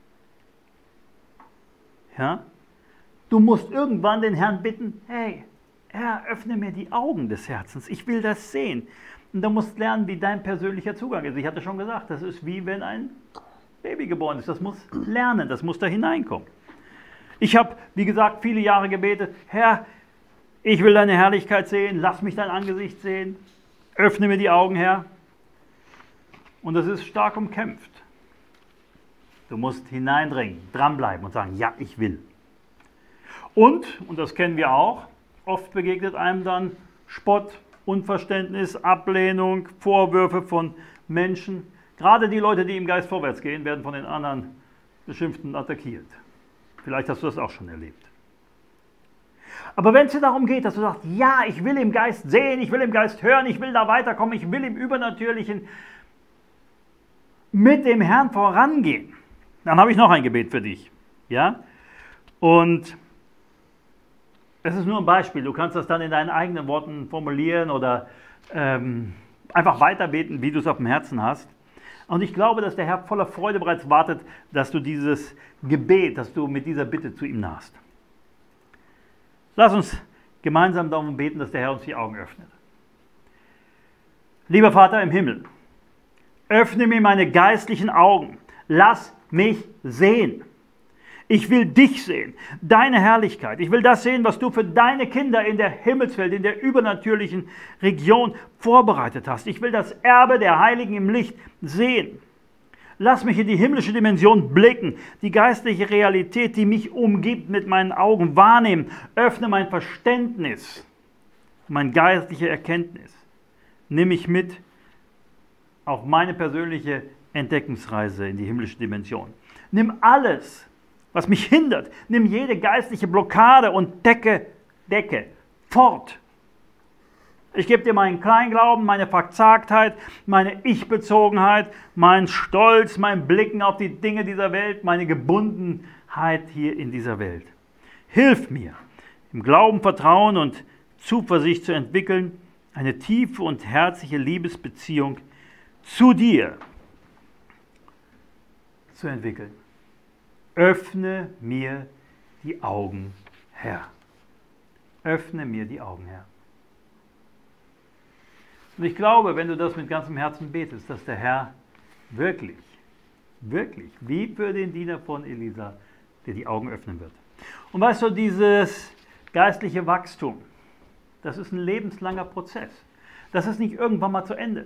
Ja? Du musst irgendwann den Herrn bitten, hey, Herr, öffne mir die Augen des Herzens, ich will das sehen. Und du musst lernen, wie dein persönlicher Zugang ist. Ich hatte schon gesagt, das ist wie wenn ein Baby geboren ist. Das muss lernen, das muss da hineinkommen. Ich habe, wie gesagt, viele Jahre gebetet, Herr, ich will deine Herrlichkeit sehen, lass mich dein Angesicht sehen, öffne mir die Augen, Herr. Und das ist stark umkämpft. Du musst hineindringen, dranbleiben und sagen, ja, ich will. Und, und das kennen wir auch, oft begegnet einem dann Spott, Unverständnis, Ablehnung, Vorwürfe von Menschen. Gerade die Leute, die im Geist vorwärts gehen, werden von den anderen beschimpft und attackiert. Vielleicht hast du das auch schon erlebt. Aber wenn es dir darum geht, dass du sagst, ja, ich will im Geist sehen, ich will im Geist hören, ich will da weiterkommen, ich will im Übernatürlichen mit dem Herrn vorangehen, dann habe ich noch ein Gebet für dich. Ja? Und es ist nur ein Beispiel, du kannst das dann in deinen eigenen Worten formulieren oder ähm, einfach weiterbeten, wie du es auf dem Herzen hast. Und ich glaube, dass der Herr voller Freude bereits wartet, dass du dieses Gebet, dass du mit dieser Bitte zu ihm nahst. Lass uns gemeinsam darum beten, dass der Herr uns die Augen öffnet. Lieber Vater im Himmel, öffne mir meine geistlichen Augen, lass mich sehen. Ich will dich sehen, deine Herrlichkeit. Ich will das sehen, was du für deine Kinder in der Himmelswelt, in der übernatürlichen Region vorbereitet hast. Ich will das Erbe der Heiligen im Licht sehen. Lass mich in die himmlische Dimension blicken, die geistliche Realität, die mich umgibt, mit meinen Augen wahrnehmen. Öffne mein Verständnis, meine geistliche Erkenntnis. Nimm mich mit auf meine persönliche Entdeckungsreise in die himmlische Dimension. Nimm alles, was mich hindert. Nimm jede geistliche Blockade und decke, decke fort. Ich gebe dir meinen Kleinglauben, meine Verzagtheit, meine Ich-Bezogenheit, meinen Stolz, mein Blicken auf die Dinge dieser Welt, meine Gebundenheit hier in dieser Welt. Hilf mir, im Glauben, Vertrauen und Zuversicht zu entwickeln, eine tiefe und herzliche Liebesbeziehung zu dir zu entwickeln. Öffne mir die Augen, Herr. Öffne mir die Augen, Herr. Und ich glaube, wenn du das mit ganzem Herzen betest, dass der Herr wirklich, wirklich, wie für den Diener von Elisa, dir die Augen öffnen wird. Und weißt du, dieses geistliche Wachstum, das ist ein lebenslanger Prozess. Das ist nicht irgendwann mal zu Ende.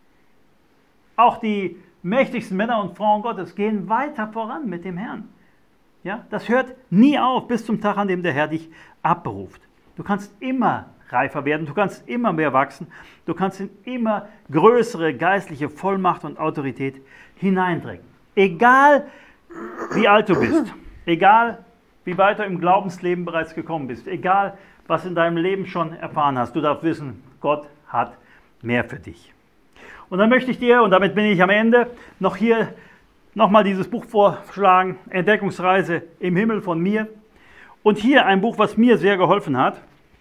Auch die mächtigsten Männer und Frauen Gottes gehen weiter voran mit dem Herrn. Ja, das hört nie auf bis zum Tag, an dem der Herr dich abberuft. Du kannst immer reifer werden, du kannst immer mehr wachsen, du kannst in immer größere geistliche Vollmacht und Autorität hineindringen. Egal wie alt du bist, egal wie weit du im Glaubensleben bereits gekommen bist, egal was in deinem Leben schon erfahren hast, du darfst wissen, Gott hat mehr für dich. Und dann möchte ich dir, und damit bin ich am Ende, noch hier nochmal dieses Buch vorschlagen, Entdeckungsreise im Himmel von mir. Und hier ein Buch, was mir sehr geholfen hat,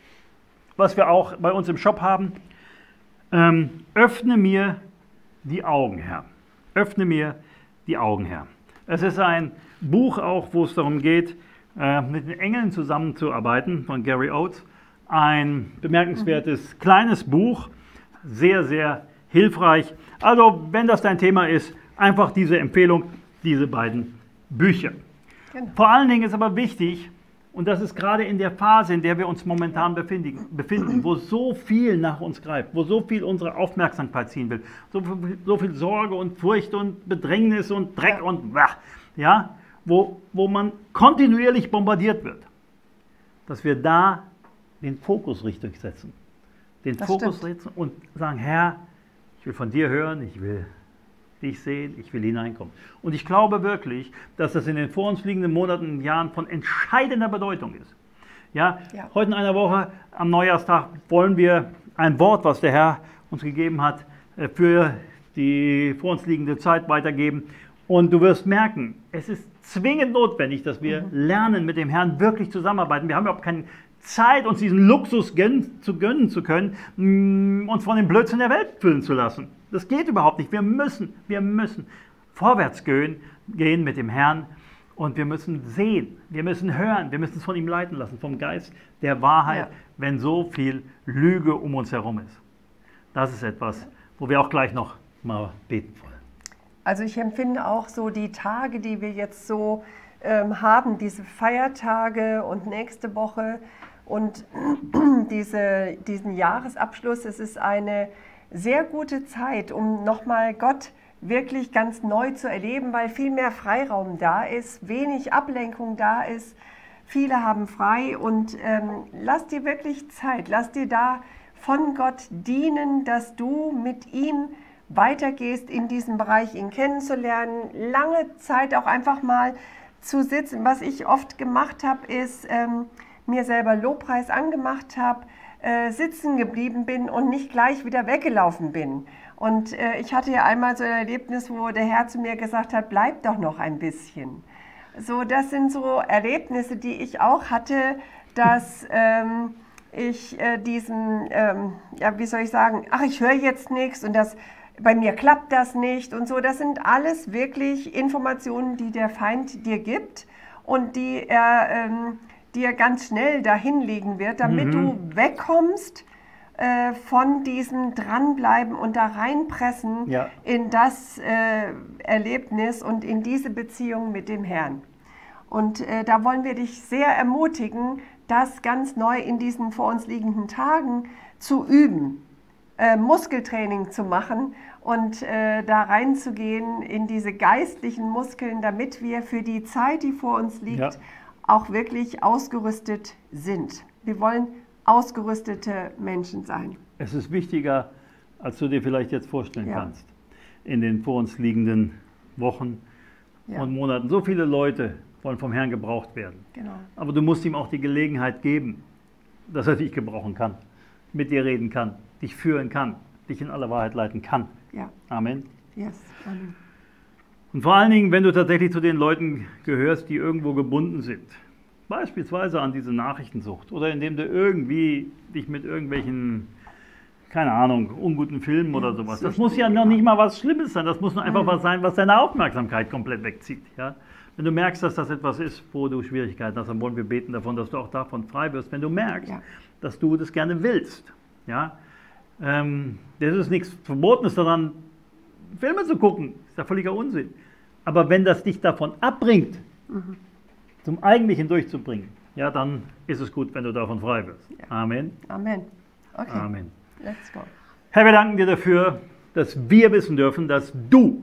was wir auch bei uns im Shop haben. Ähm, öffne mir die Augen, Herr. Öffne mir die Augen, Herr. Es ist ein Buch auch, wo es darum geht, äh, mit den Engeln zusammenzuarbeiten, von Gary Oates. Ein bemerkenswertes, mhm. kleines Buch, sehr, sehr hilfreich. Also, wenn das dein Thema ist, einfach diese Empfehlung, diese beiden Bücher. Genau. Vor allen Dingen ist aber wichtig, und das ist gerade in der Phase, in der wir uns momentan befinden, befinden, wo so viel nach uns greift, wo so viel unsere Aufmerksamkeit ziehen will, so viel, so viel Sorge und Furcht und Bedrängnis und Dreck ja. und ja, wo, wo man kontinuierlich bombardiert wird, dass wir da den Fokus richtig setzen. Den das Fokus stimmt. setzen und sagen, Herr, ich will von dir hören, ich will dich sehen, ich will hineinkommen. Und ich glaube wirklich, dass das in den vor uns liegenden Monaten und Jahren von entscheidender Bedeutung ist. Ja, ja. Heute in einer Woche, am Neujahrstag, wollen wir ein Wort, was der Herr uns gegeben hat, für die vor uns liegende Zeit weitergeben. Und du wirst merken, es ist zwingend notwendig, dass wir mhm. lernen, mit dem Herrn wirklich zusammenarbeiten. Wir haben überhaupt keine Zeit, uns diesen Luxus gönnen, zu gönnen zu können, uns von dem Blödsinn der Welt füllen zu lassen. Das geht überhaupt nicht. Wir müssen, wir müssen vorwärts gehen, gehen mit dem Herrn und wir müssen sehen, wir müssen hören, wir müssen uns von ihm leiten lassen, vom Geist der Wahrheit, ja. wenn so viel Lüge um uns herum ist. Das ist etwas, wo wir auch gleich noch mal beten wollen. Also ich empfinde auch so die Tage, die wir jetzt so ähm, haben, diese Feiertage und nächste Woche und diese, diesen Jahresabschluss, es ist eine sehr gute Zeit, um nochmal Gott wirklich ganz neu zu erleben, weil viel mehr Freiraum da ist, wenig Ablenkung da ist, viele haben frei und ähm, lass dir wirklich Zeit, lass dir da von Gott dienen, dass du mit ihm weitergehst in diesem Bereich, ihn kennenzulernen, lange Zeit auch einfach mal zu sitzen. Was ich oft gemacht habe, ist, ähm, mir selber Lobpreis angemacht habe, äh, sitzen geblieben bin und nicht gleich wieder weggelaufen bin. Und äh, ich hatte ja einmal so ein Erlebnis, wo der Herr zu mir gesagt hat, bleib doch noch ein bisschen. So, das sind so Erlebnisse, die ich auch hatte, dass ähm, ich äh, diesen, ähm, ja, wie soll ich sagen, ach, ich höre jetzt nichts und das, bei mir klappt das nicht und so. Das sind alles wirklich Informationen, die der Feind dir gibt und die er ähm, dir ganz schnell dahin legen wird, damit mhm. du wegkommst äh, von diesem Dranbleiben und da reinpressen ja. in das äh, Erlebnis und in diese Beziehung mit dem Herrn. Und äh, da wollen wir dich sehr ermutigen, das ganz neu in diesen vor uns liegenden Tagen zu üben. äh, Muskeltraining zu machen und äh, da reinzugehen in diese geistlichen Muskeln, damit wir für die Zeit, die vor uns liegt, Ja. auch wirklich ausgerüstet sind. Wir wollen ausgerüstete Menschen sein. Es ist wichtiger, als du dir vielleicht jetzt vorstellen Ja. kannst, in den vor uns liegenden Wochen Ja. und Monaten. So viele Leute wollen vom Herrn gebraucht werden. Genau. Aber du musst ihm auch die Gelegenheit geben, dass er dich gebrauchen kann, mit dir reden kann, dich führen kann, dich in aller Wahrheit leiten kann. Ja. Amen. Yes. Amen. Und vor allen Dingen, wenn du tatsächlich zu den Leuten gehörst, die irgendwo gebunden sind, beispielsweise an diese Nachrichtensucht oder indem du irgendwie dich mit irgendwelchen, keine Ahnung, unguten Filmen oder sowas, das muss ja noch nicht mal was Schlimmes sein, das muss nur einfach was sein, was deine Aufmerksamkeit komplett wegzieht. Ja? Wenn du merkst, dass das etwas ist, wo du Schwierigkeiten hast, dann wollen wir beten davon, dass du auch davon frei wirst. Wenn du merkst, Ja. dass du das gerne willst, ja, ähm, das ist nichts Verbotenes daran, Filme zu gucken, ist ja völliger Unsinn. Aber wenn das dich davon abbringt, Mhm. zum Eigentlichen durchzubringen, ja, dann ist es gut, wenn du davon frei wirst. Ja. Amen. Amen. Okay. Amen. Let's go. Herr, wir danken dir dafür, dass wir wissen dürfen, dass du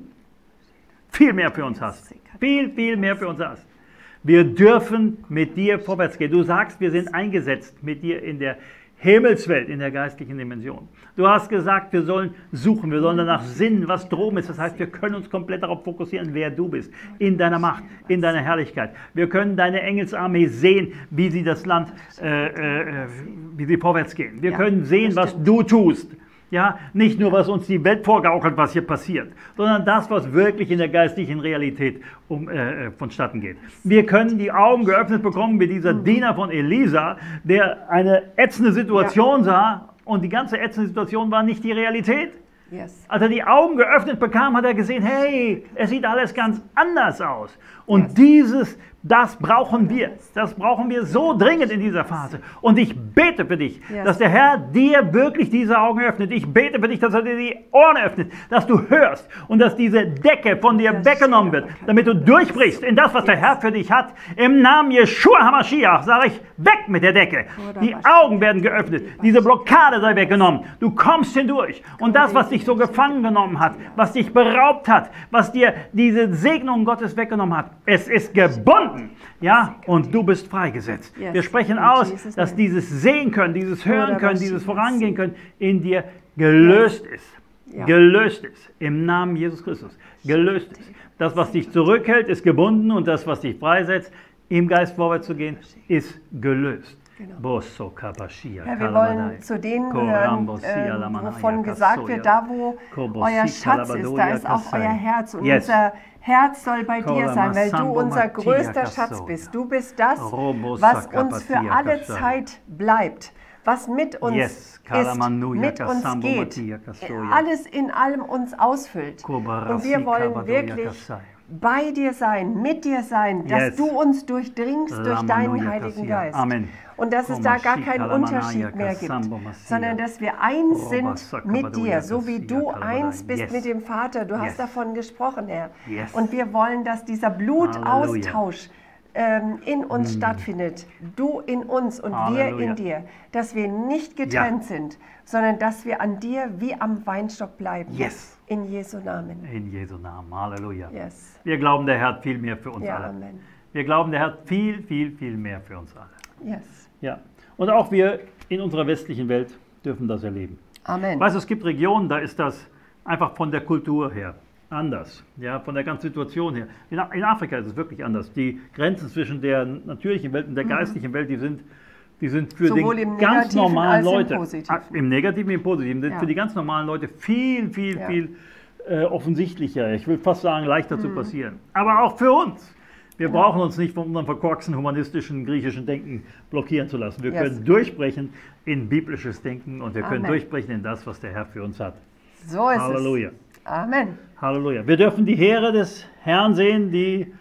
viel mehr für uns hast. Viel, viel mehr für uns hast. Wir dürfen mit dir vorwärts gehen. Du sagst, wir sind eingesetzt mit dir in der Himmelswelt, in der geistlichen Dimension. Du hast gesagt, wir sollen suchen, wir sollen danach sinnen, was droben ist. Das heißt, wir können uns komplett darauf fokussieren, wer du bist, in deiner Macht, in deiner Herrlichkeit. Wir können deine Engelsarmee sehen, wie sie das Land, äh, äh, wie sie vorwärts gehen. Wir Ja, können sehen, das was stimmt. du tust. Ja, nicht nur, was uns die Welt vorgaukelt, was hier passiert, sondern das, was wirklich in der geistlichen Realität um, äh, vonstatten geht. Wir können die Augen geöffnet bekommen wie dieser Diener von Elisa, der eine ätzende Situation sah und die ganze ätzende Situation war nicht die Realität. Yes. Als er die Augen geöffnet bekam, hat er gesehen, hey, es sieht alles ganz anders aus. Und Yes. dieses, das brauchen wir. Das brauchen wir so dringend in dieser Phase. Und ich bete für dich, Yes. dass der Herr dir wirklich diese Augen öffnet. Ich bete für dich, dass er dir die Ohren öffnet, dass du hörst und dass diese Decke von dir Yes. weggenommen wird, damit du durchbrichst in das, was der Herr für dich hat. Im Namen Jeschua HaMashiach sage ich, weg mit der Decke. Die Augen werden geöffnet. Diese Blockade sei weggenommen. Du kommst hindurch. Und das, was dich so gefangen genommen hat, was dich beraubt hat, was dir diese Segnung Gottes weggenommen hat, es ist gebunden. Ja, und du bist freigesetzt. Yes. Wir sprechen In aus, Jesus' dass name. dieses Sehen können, dieses Hören können, dieses Yes. Vorangehen können, in dir gelöst ist. Ja. Gelöst ist. Im Namen Jesus Christus. Gelöst ist. Das, was dich zurückhält, ist gebunden und das, was dich freisetzt, im Geist vorwärts zu gehen, ist gelöst. Genau. Bosso Kapashia, Herr, wir Kalabadai. wollen zu denen Korambo, gehören, Sia, äh, Lamanaya, wovon gesagt Kasoya. wird, da wo Kobo, euer Si, Schatz ist, da Kalabadoya, ist auch Kasai. euer Herz. Und Yes. unser Herz soll bei dir Korama, sein, weil du Sambo, unser Matia, größter Kasoya. Schatz bist. Du bist das, Robo, was Saka, uns für Patia, alle Kasai. Zeit bleibt, was mit uns Yes. ist, Kalamanuya, mit uns Kasambo, geht, Matia, Kasoya. alles in allem uns ausfüllt. Kobara, Und wir Si, wollen Kabadoya, wirklich Kasai. bei dir sein, mit dir sein, dass Yes. du uns durchdringst durch deinen Lamanuya, Heiligen Kasia. Geist. Amen. Und dass es da gar Komashi, keinen Kalamanaya, Unterschied mehr gibt, Kasambo, Masia. sondern dass wir eins Roba, sind Sakabadoya, mit dir, so wie Kasia, du Kalabadai. eins bist Yes. mit dem Vater. Du hast Yes. davon gesprochen, Herr. Yes. Und wir wollen, dass dieser Blutaustausch ähm, in uns stattfindet. Du in uns und wir Halleluja. in dir. Dass wir nicht getrennt sind, sondern dass wir an dir wie am Weinstock bleiben. Yes. In Jesu Namen. In Jesu Namen. Halleluja. Yes. Wir glauben, der Herr hat viel mehr für uns Ja, alle. Amen. Wir glauben, der Herr hat viel, viel, viel mehr für uns alle. Yes. Ja. Und auch wir in unserer westlichen Welt dürfen das erleben. Amen. Weißt du, es gibt Regionen, da ist das einfach von der Kultur her anders, ja, von der ganzen Situation her. In, in Afrika ist es wirklich anders. Die Grenzen zwischen der natürlichen Welt und der geistlichen Welt, die sind, die sind für Sowohl die im ganz Negativen normalen als im Leute, Positiven. ah, im Negativen wie im Positiven, sind Ja. für die ganz normalen Leute viel, viel, Ja. viel äh, offensichtlicher. Ich will fast sagen, leichter zu passieren. Aber auch für uns. Wir Genau. brauchen uns nicht von unserem verkorksten humanistischen griechischen Denken blockieren zu lassen. Wir Yes. können durchbrechen in biblisches Denken und wir können Amen. durchbrechen in das, was der Herr für uns hat. So ist Halleluja. es. Amen. Halleluja. Wir dürfen die Heere des Herrn sehen, die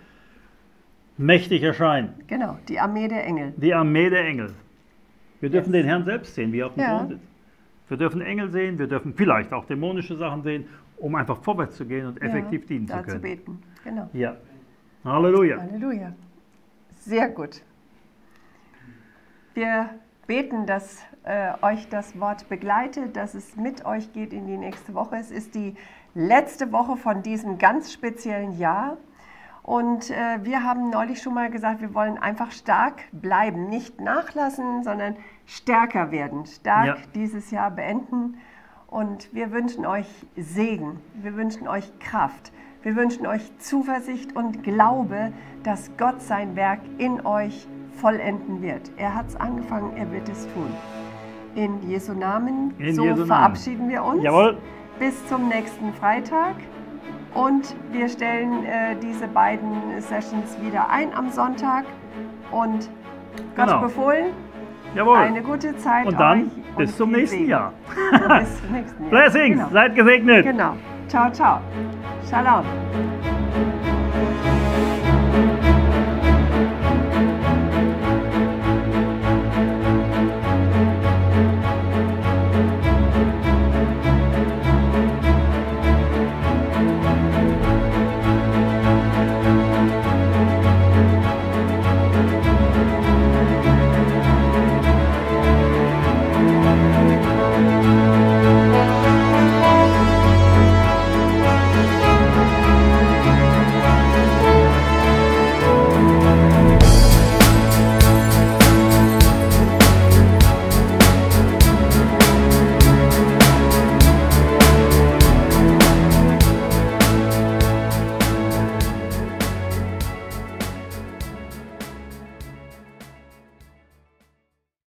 mächtig erscheinen. Genau, die Armee der Engel. Die Armee der Engel. Wir dürfen Yes. den Herrn selbst sehen, wie er auf dem Ja. Thron sitzt. Wir dürfen Engel sehen, wir dürfen vielleicht auch dämonische Sachen sehen, um einfach vorwärts zu gehen und effektiv ja, dienen zu da können. zu beten. Genau. Ja. Halleluja. Halleluja. Sehr gut. Wir beten, dass äh, euch das Wort begleitet, dass es mit euch geht in die nächste Woche. Es ist die letzte Woche von diesem ganz speziellen Jahr. Und äh, wir haben neulich schon mal gesagt, wir wollen einfach stark bleiben, nicht nachlassen, sondern stärker werden, stark Ja. dieses Jahr beenden. Und wir wünschen euch Segen, wir wünschen euch Kraft, wir wünschen euch Zuversicht und Glaube, dass Gott sein Werk in euch vollenden wird. Er hat es angefangen, er wird es tun. In Jesu Namen, In so Jesu Namen. verabschieden wir uns. Jawohl. Bis zum nächsten Freitag. Und wir stellen äh, diese beiden Sessions wieder ein am Sonntag. Und Gott Genau. befohlen, Jawohl. eine gute Zeit Und dann euch. bis und zum viel nächsten Segen. Jahr. Bis zum nächsten Jahr. Blessings, Genau. seid gesegnet. Genau. Ciao, ciao. Shalom.